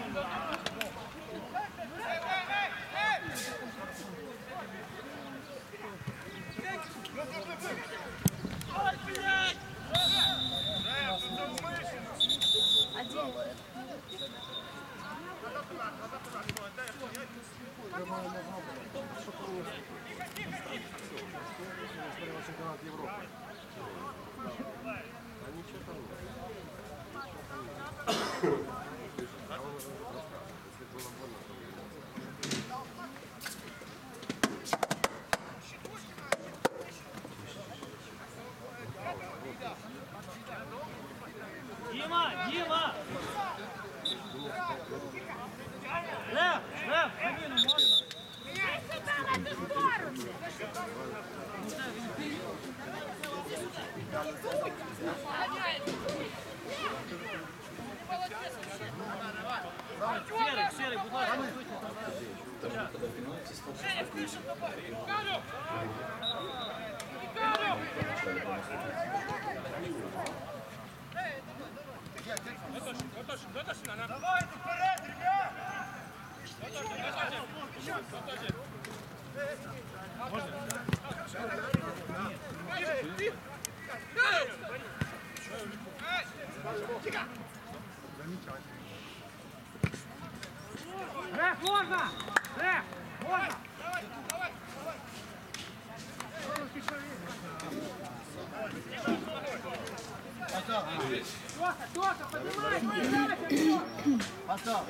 Чемпионат Европы. Дима, Дима! Лев, Лев, Камину можно? Меняй себя в эту сторону! Серый, серый, будь ласка. Давайте вперед, ребят! Рэп, можно! Рэп, можно! Тоха, Тоха, поднимай, поднимайся! Поставь.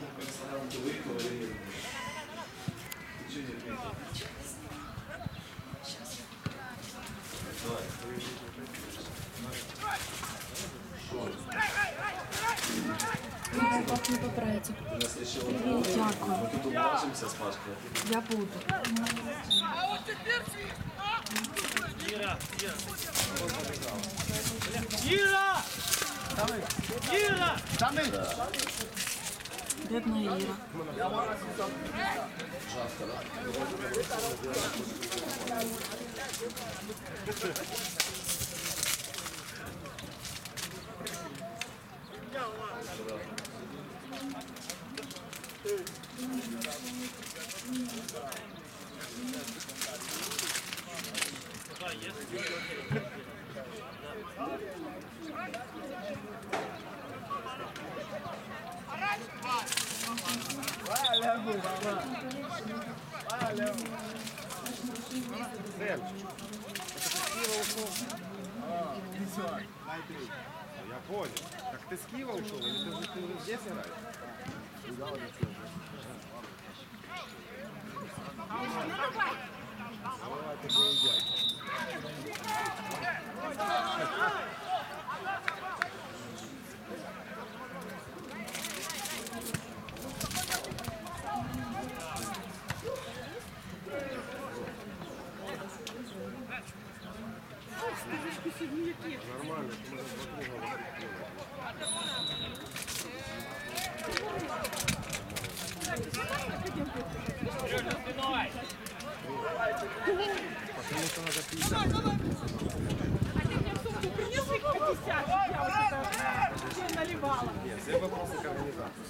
Как не поправиться? Привет, дякую. Мы тут умажемся с Пашкой. Я буду. А вот теперь Ира, Ира! Ира! Ира! Бедная Ира. Я понял. Так ты с Киева ушел, или ты уже ты уже здесь играешь? Давай, ты не идешь. Нормально, що може два круга Сережа, спиной! Потому что надо пятьдесят. А ты мне в сумку принес их пятьдесят, я вот это наливала. Нет, все вопросы к организации.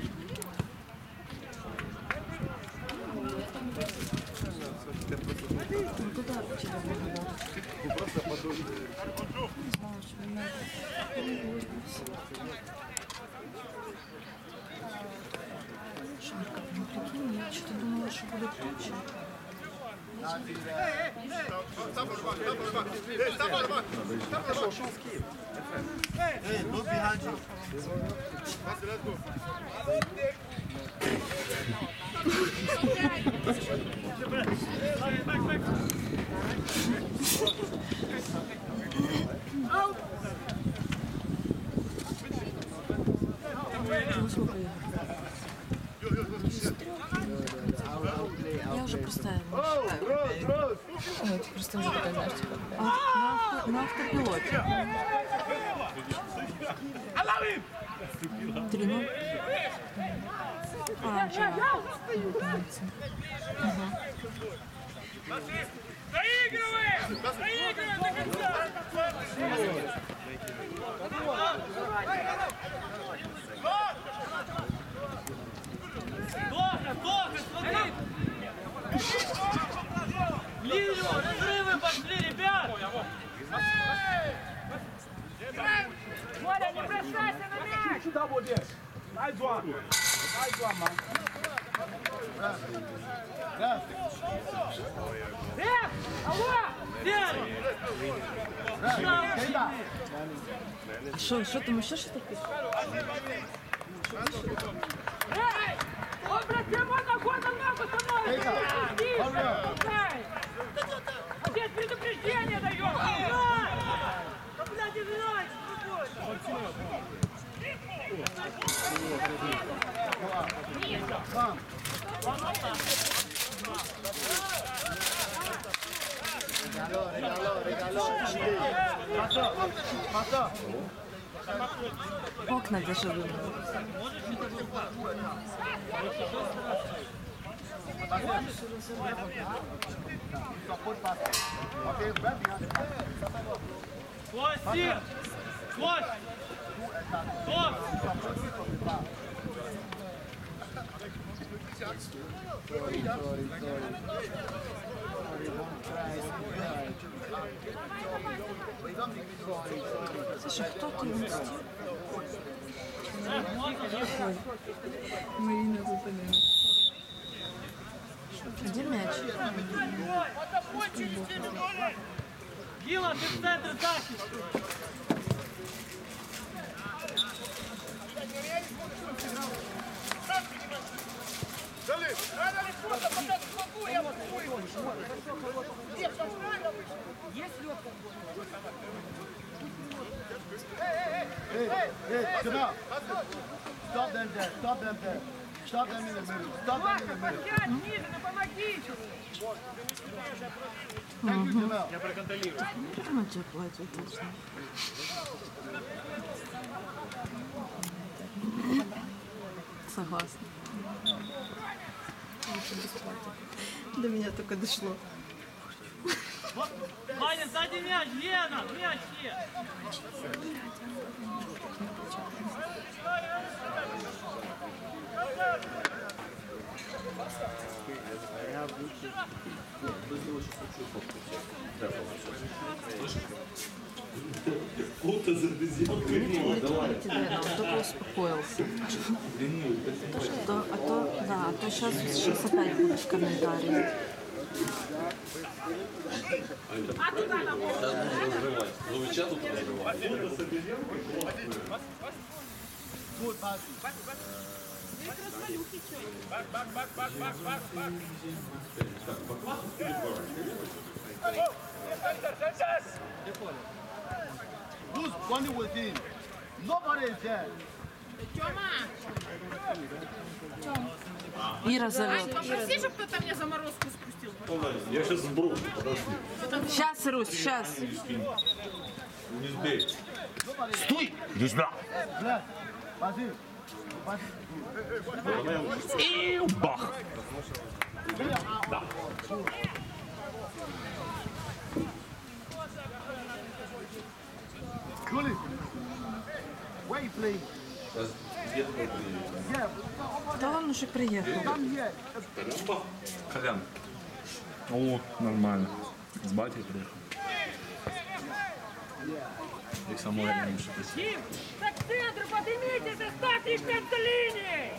Ну куда вчера было? Ну просто подумай. Знала, что не надо. Шарка, ну прикинь, я что-то думала, что будет лучше. Hey, look behind you. Ну сколько я? Я уже просто не считаю. Ну, это просто уже такая, знаешь, типа... А, на, авто, на автопилоте. Три ноль. А, Доигрываем! Доигрываем до конца! Доха, Доха, смотри! Линию, разрывы пошли, ребят! Коля, не бросайся на мяч! Shuta bode. Nice one. Nice one, man. Ref. Эх, алло! Серый! Ref. Keita. А что, что там еще что-то пишешь? Эй! Он, брат, прямо ногой на ногу становится! Иди, пускай! Здесь предупреждение даем! Да, блядь, извиняйся, Regaló, regaló, regaló. Pasó, pasó. Окна даже вымыли. Okay, grab behind. Свой стиль! Свой! Стоп! Sorry, sorry, sorry. Sorry, don't try. Слушай, кто ты мстил? Марина выпадает. Где мяч? Гила, ты в центр захист! Hey, hey, come out. Stop them there. Stop them there. Stop them in the middle. Stop them in the middle. Пять, ниже, ну помогите! Thank you, Jamal. Ну, тебе платят точно. Согласна. До меня только дошло. Ваня, сзади мяч! Лена! Мяч есть! Давай. Он только успокоился. А то, а то, да, а то сейчас, сейчас опять будут комментарии. Good pass. Who's running with him? Nobody is there. Ира зовет. Попроси, чтобы кто-то мне заморозку спустил. Я сейчас сброшу, подожди. Сейчас, Русь, сейчас. Не сбей. Стой! Иди сюда! И бах! Да. Gully, wait, please. Yeah, Да он уже приехал. come here. Колян. О, нормально. С батей приехал. Их самой раньше. Дим, так к центру поднимитесь, оставьте их в конце линии!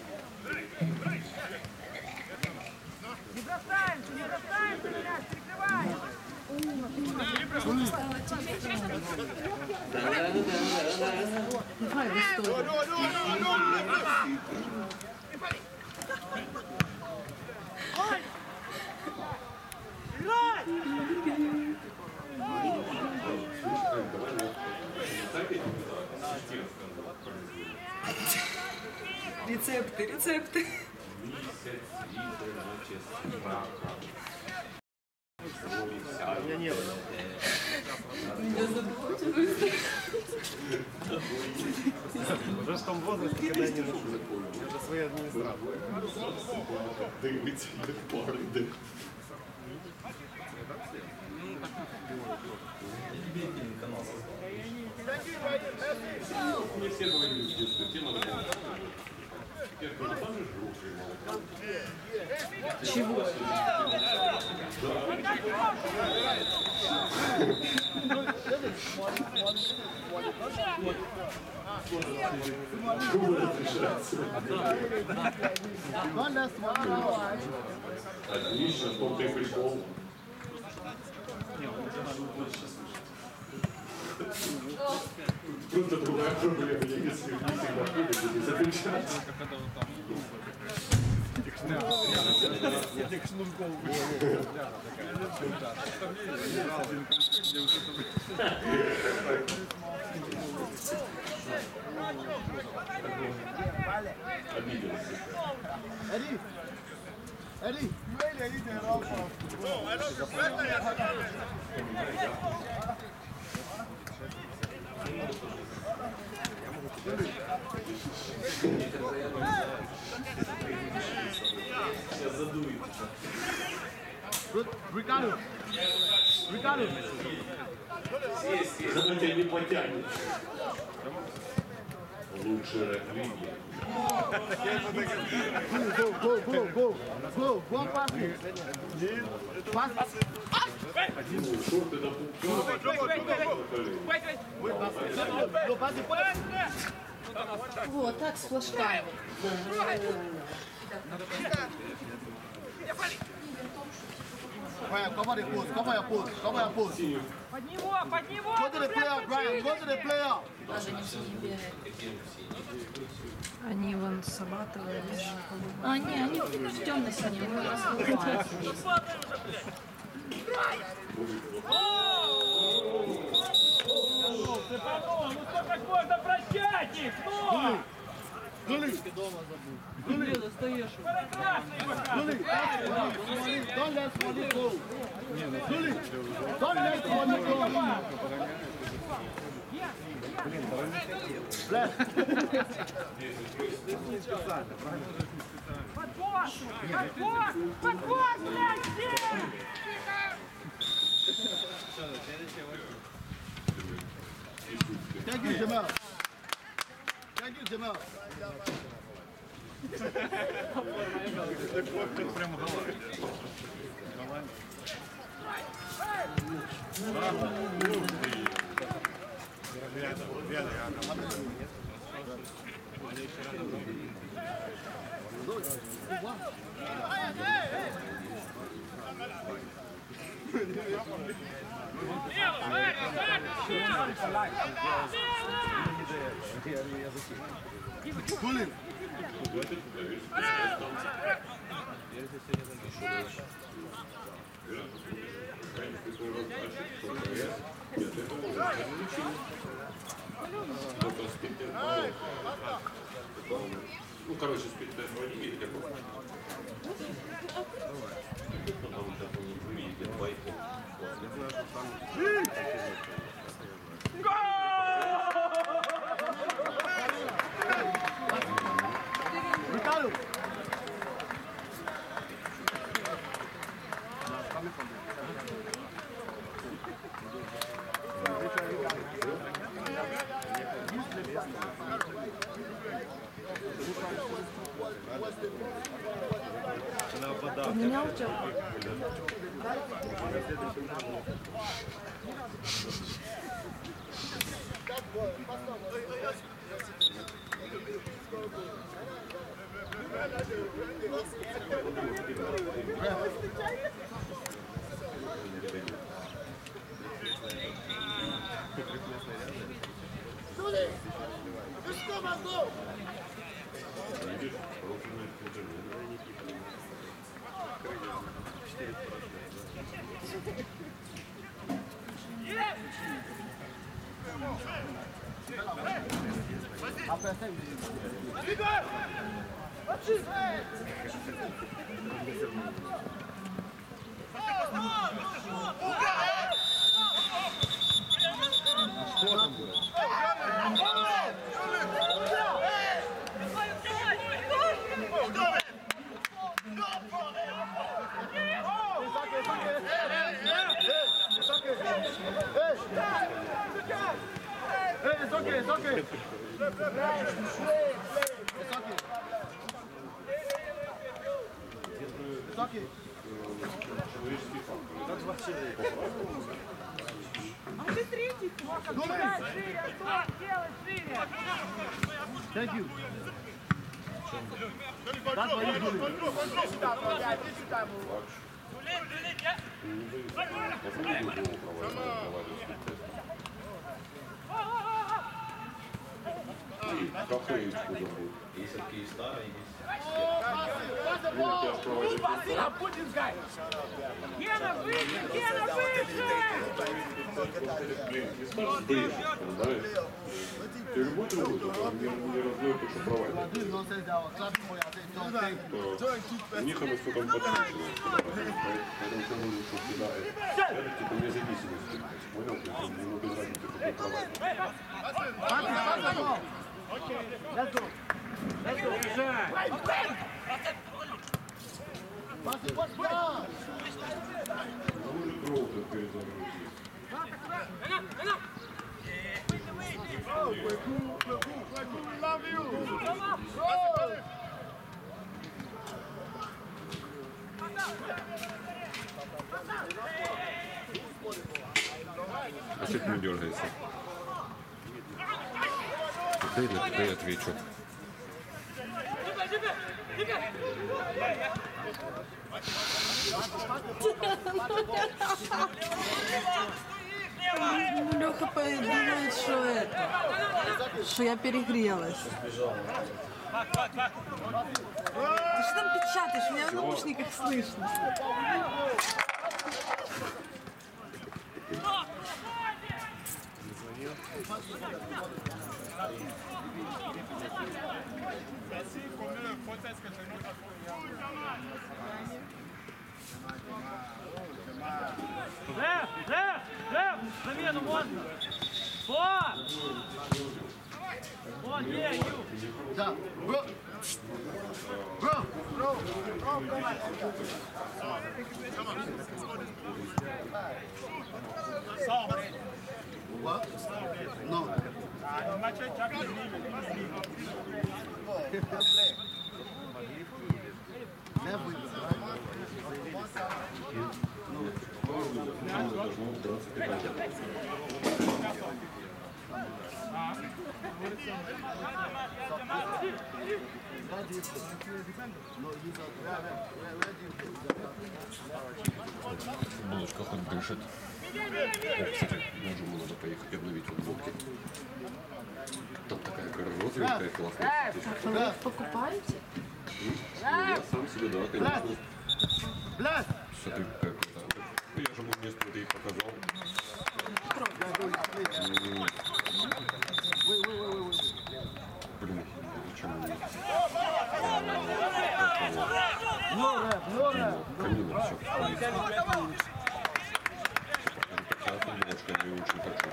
Не бросаемся, не бросаемся, мяч, перекрываем! Давай в историю. Рецепты, рецепты. Уже в том возрасте, когда я не ношу. Я уже свои администраторы. Двигатель парды. Мне все говорили в детстве, тема такая. Я говорю, там же груши мало. Чего? Отлично, в том-то и прикол. Просто другая проблема, если не всегда ходит, буду замечать. Обиделся. Eddie, Eddie, you really need to help us. Сейчас задует. Ricardo, Ricardo. Зато тебя не потянет. Лучшая линия. Go, go, go, go, go, go, pass it. Pass. Шорты до пупка. Go, pass it. Вот, так с флажками. Brian, cover the post, cover your post, cover your post. Под него, под него! Go to the player, Brian, go to the player. Они вон Сабатовые. А, не, они в темно-синем. У нас Цепанул, ну сколько ж можно прощать их, ну! Gully, Gully, Прекрасный пока! Gully, don't let somebody go. Gully, don't let somebody go. Bless. Подбор! Подбор! Подбор, блядь, все! Thank you, Jamal. Thank you, Jamal. Pull him. Ну, короче, спидтест не видите, как потому что вы видите двойку. Я знаю, что там It's okay, it's okay. It's okay. А ты третий, Маха, бегай шире, Антон, делай шире. Thank you. That's what you do. Кафеечку забыл. Есть такие старые, есть. Гена, выше, Гена, выше! Блин, не скажешь брешь, понимаешь? Ты любой другой, только не, не разлой, то, что провайдер. У них оно все там подключено. Поэтому кому лучше всегда это типа независимости. Понял? То есть ему без разницы, какой провайдер. Let's go. Let's go. Роутер перезагрузить. А что ты не дергаешься? Дай, дай отвечу. Леха думает, что это, что я перегрелась. Ты что там печатаешь? Меня в наушниках слышно. Лев, Лев, Лев, замену можно. Вон! Вон, не, Ю. Да, бро. Бро, бро, бро, What? No. Never. Булочка хоть дышит. О, кстати, мужу надо поехать обновить футболки. Там такая розовенькая, классная. Вы их покупаете? Я сам себе, да, конечно. Блядь! Смотри, какая крутая. Ну, я же ему место это и показал. Блин, зачем мне? No rap, no rap. Камила, все, покажу девушка, я очень хочу.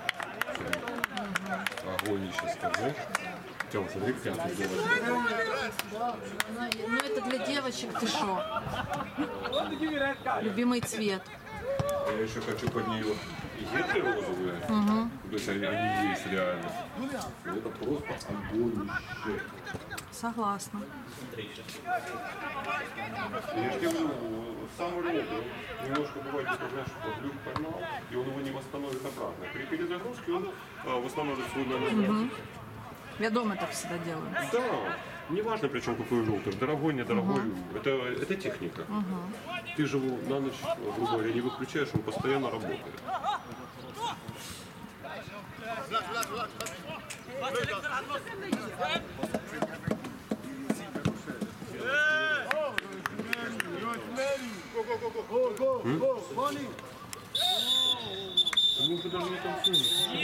Огонь сейчас скажу. Тёма, смотри, как я тут делаю. Ну это для девочек, ты шо? Любимый цвет. Я еще хочу под нее гетры розовые. Угу. То есть они, они есть реально. Это просто огонь. Согласна. Я же говорю, сам ребенок немножко бывает, что, знаешь, глюк поймал, и он его не восстановит обратно. При перезагрузке он а, восстанавливает свой номер. Угу. Я дома так всегда делаю. Да, неважно причем какой желтый, дорогой, недорогой, угу. это, это техника. Угу. Ты же его на ночь, грубо говоря, не выключаешь, он постоянно работает. Мы уже даже не танцуем.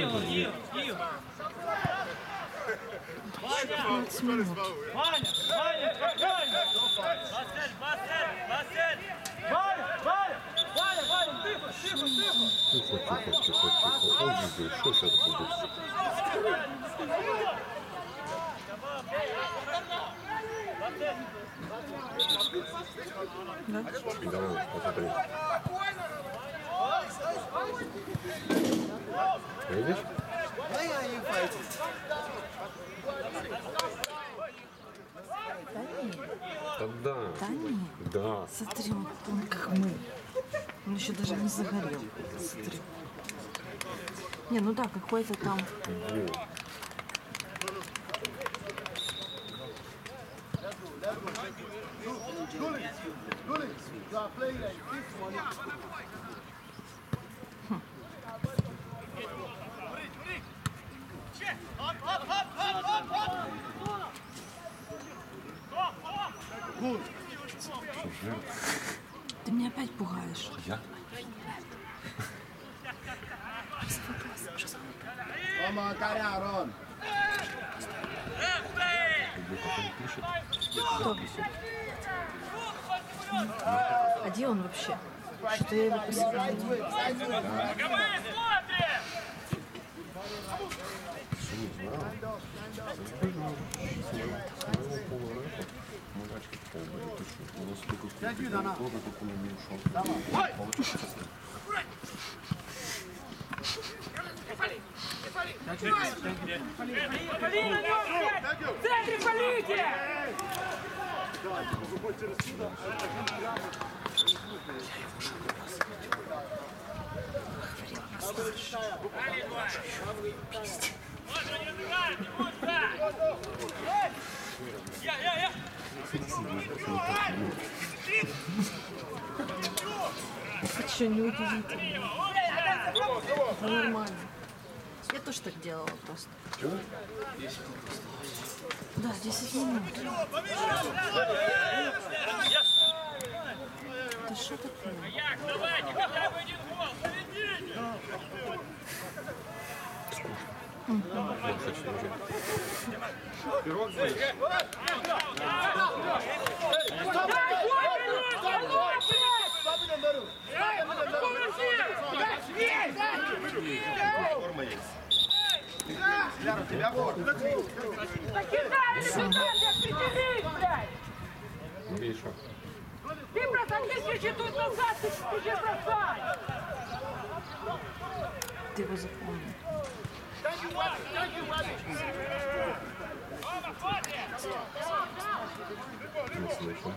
пятнадцать минут. Ваня, Ваня, Ваня! Бассель, Бассель, Бассель! Ваня, Ваня! Ваня, Ваня, тихо, тихо, тихо! Тихо, тихо, тихо, тихо. Ой, что сейчас будет? Да? Давай, посмотри. Видишь? Да, да. Да нет. Да. Смотри, он, он как мы. Он еще даже не загорел. Смотри. Не, ну да, какой-то там. Вот. Ты меня опять пугаешь. Я? Vamos, Карярон! Кто? А где он вообще? Что я его посылаю? Пали на нем, блядь! В центре полите! Это что, неудивительно? Это нормально. Я тоже так делала просто. Да, десять минут. Это что такое? Давайте хотя бы один гол, заведите! Пирог звонит? Форма есть. Ляра, тебя вот. Миша. Ты просто не тут назад, ты уже бросай! Ты его запомни. Не слышу.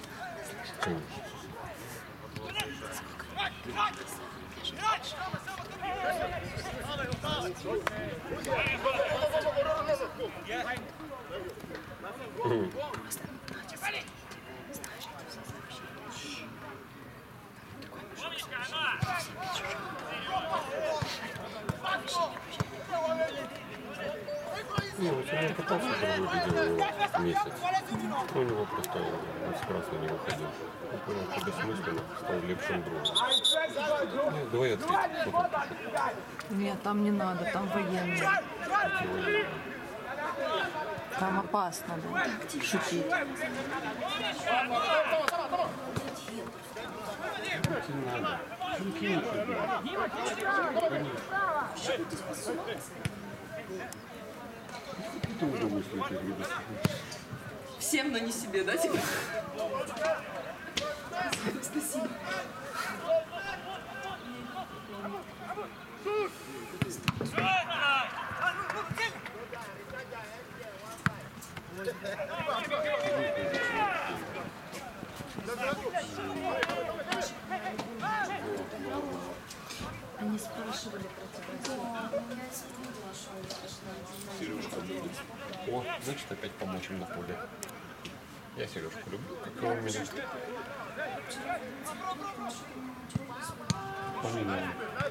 Не, он сегодня катался в другой видео месяц. У него просто с красной не выходил. Он понял, что бессмысленно, стал лепшим другом. Нет, давай ответь. Нет, там не надо, там военные. Там опасно, да, шутить. Не надо. Это удовольствие этих видов. Всем, но не себе, да, типа? Спасибо. Давай, Сережка будет. О, значит опять помочь им на поле. Я Сережку люблю, как и он меня. Поменяем.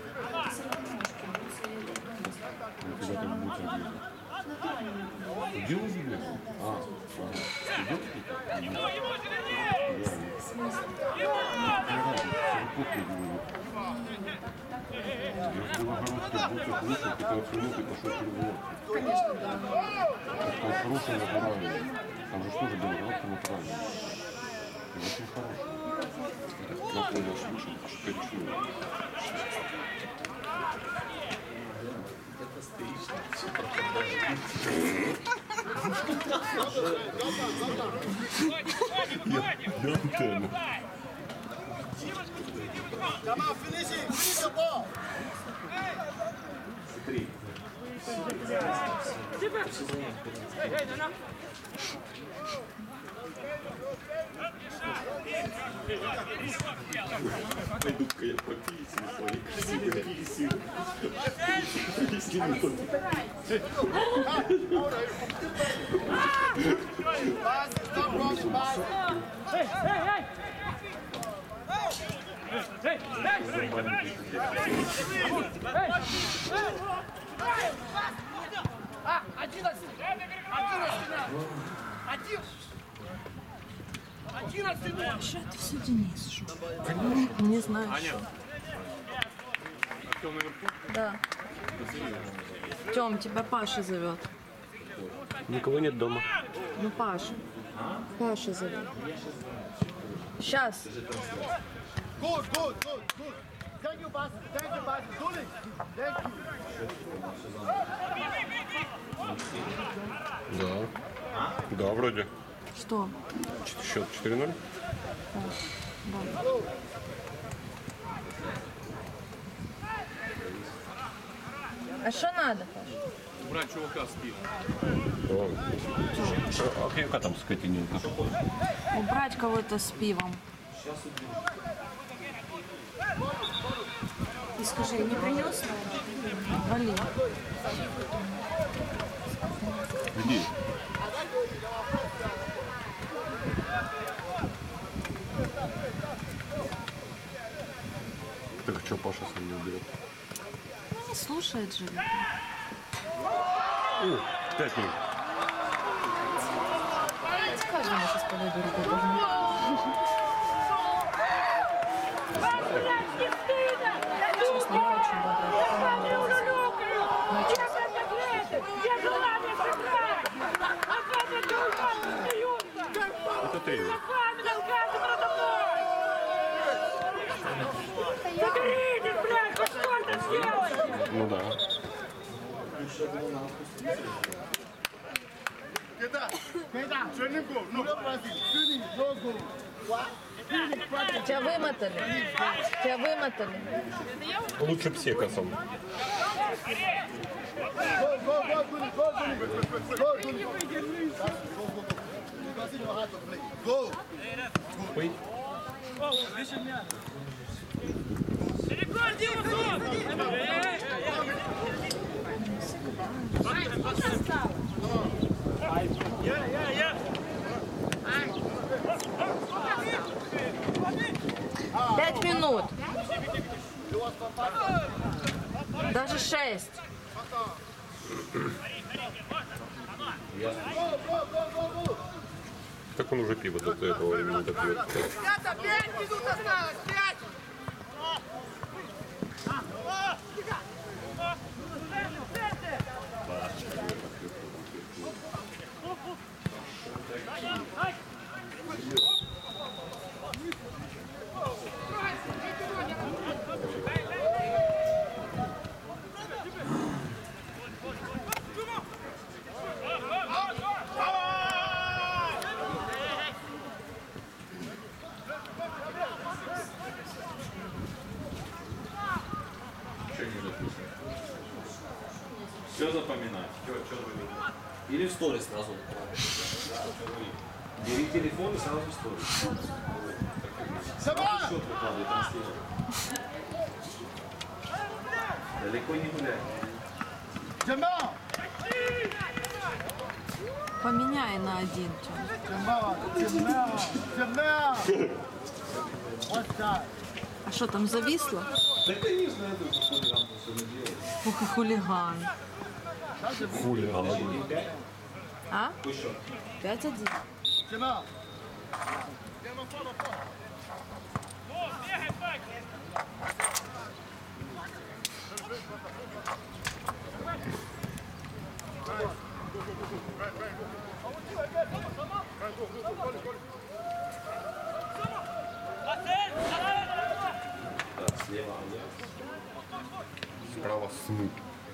Ну, когда так будет обидно. Где вы живете? А, ага. Идете? пятнадцать минут и пошел переворот. Конечно, да. Он хороший, натуральный. Там же что же было? Головка натуральная. И очень хороший. На поле слушай, что перешли. Я антенна. Come on, finish it. Finish the ball. Три. Пойду-ка я попить свои красивые апельсины. Если не попить. Stop running, pass. Эй, эй, эй! Эй, эй! А, одиннадцать! Одиннадцать надо! Один! Одиннадцать надо! Что это все Денис? Что? Не знаю, что. Артем наверху? Да. Тём, тебя Паша зовет. Никого нет дома. Ну, Паша. Паша зовет. Сейчас. Good, good, good, good. Thank you, boss. Thank you, boss. Doing. Thank you. Да. Да, вроде. Что? Ч- Счет четыре ноль. Да. А что надо, Паша? Убрать чувака с пивом. А какая там скотининка? Убрать кого-то с пивом. Ты скажи, не принес? Вали. Иди. Так что Паша сам не уберет? Ну, не слушает же. О, пять минут. Каждый мы сейчас подойду руку. Честно, я очень добрая. Это тренер. Ну да. Get that. Get that. Training goal. No practice. Finish. No goal. What? Finish practice. Тебя вымотали. Тебя вымотали. Лучше псекосом. Go, go, go, Gulli. Go, Gulli. Go, Gulli. Go, go, go. You can see your heart to play. Go. Ой. Пять минут. Даже шесть. Так он уже пиво до этого времени допьет. Ребята, пять минут осталось, пять! Все запоминать. Или в сторис сразу. Бери телефон и сразу в сторис. Счет выкладывай, транслируй. Далеко не гуляй. Джамал! Поменяй на один. Тём. Джамал! Джамал! Джамал! Вот так. А что там зависло? Да, конечно, это же хулиган все не делает. Ух и хулиган. Хулиган. А? Какой счет? пять один. Джамал! Так, слева Аня. Справа СМУ.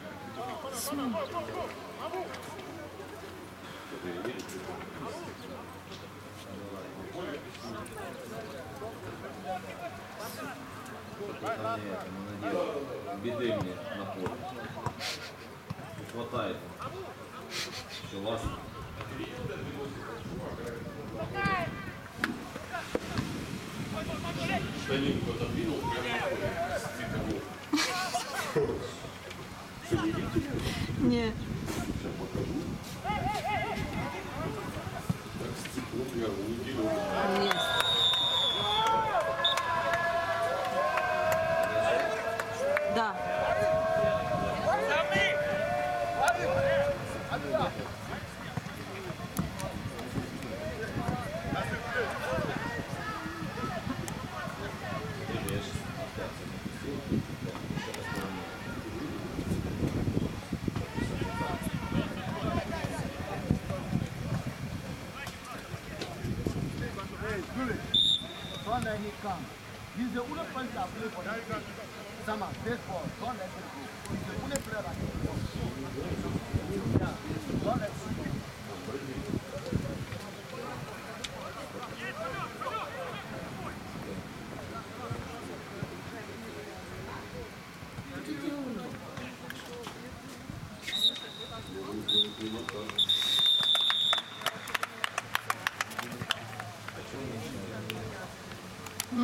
Там не это, не надеюсь. Беды мне на поле. Не хватает. Все, лазит. Штанинку отодвинул прямо на поле. Сидит его. Что, не видите? Не. Сейчас покажу. Так стекло прямо неделю. Есть. Да. Hey, Julie. Don't let him come. He's the only person that play for you. Sama, baseball. Don't let him go. He's the only player that can go. Yeah. Don't let him go. Минута.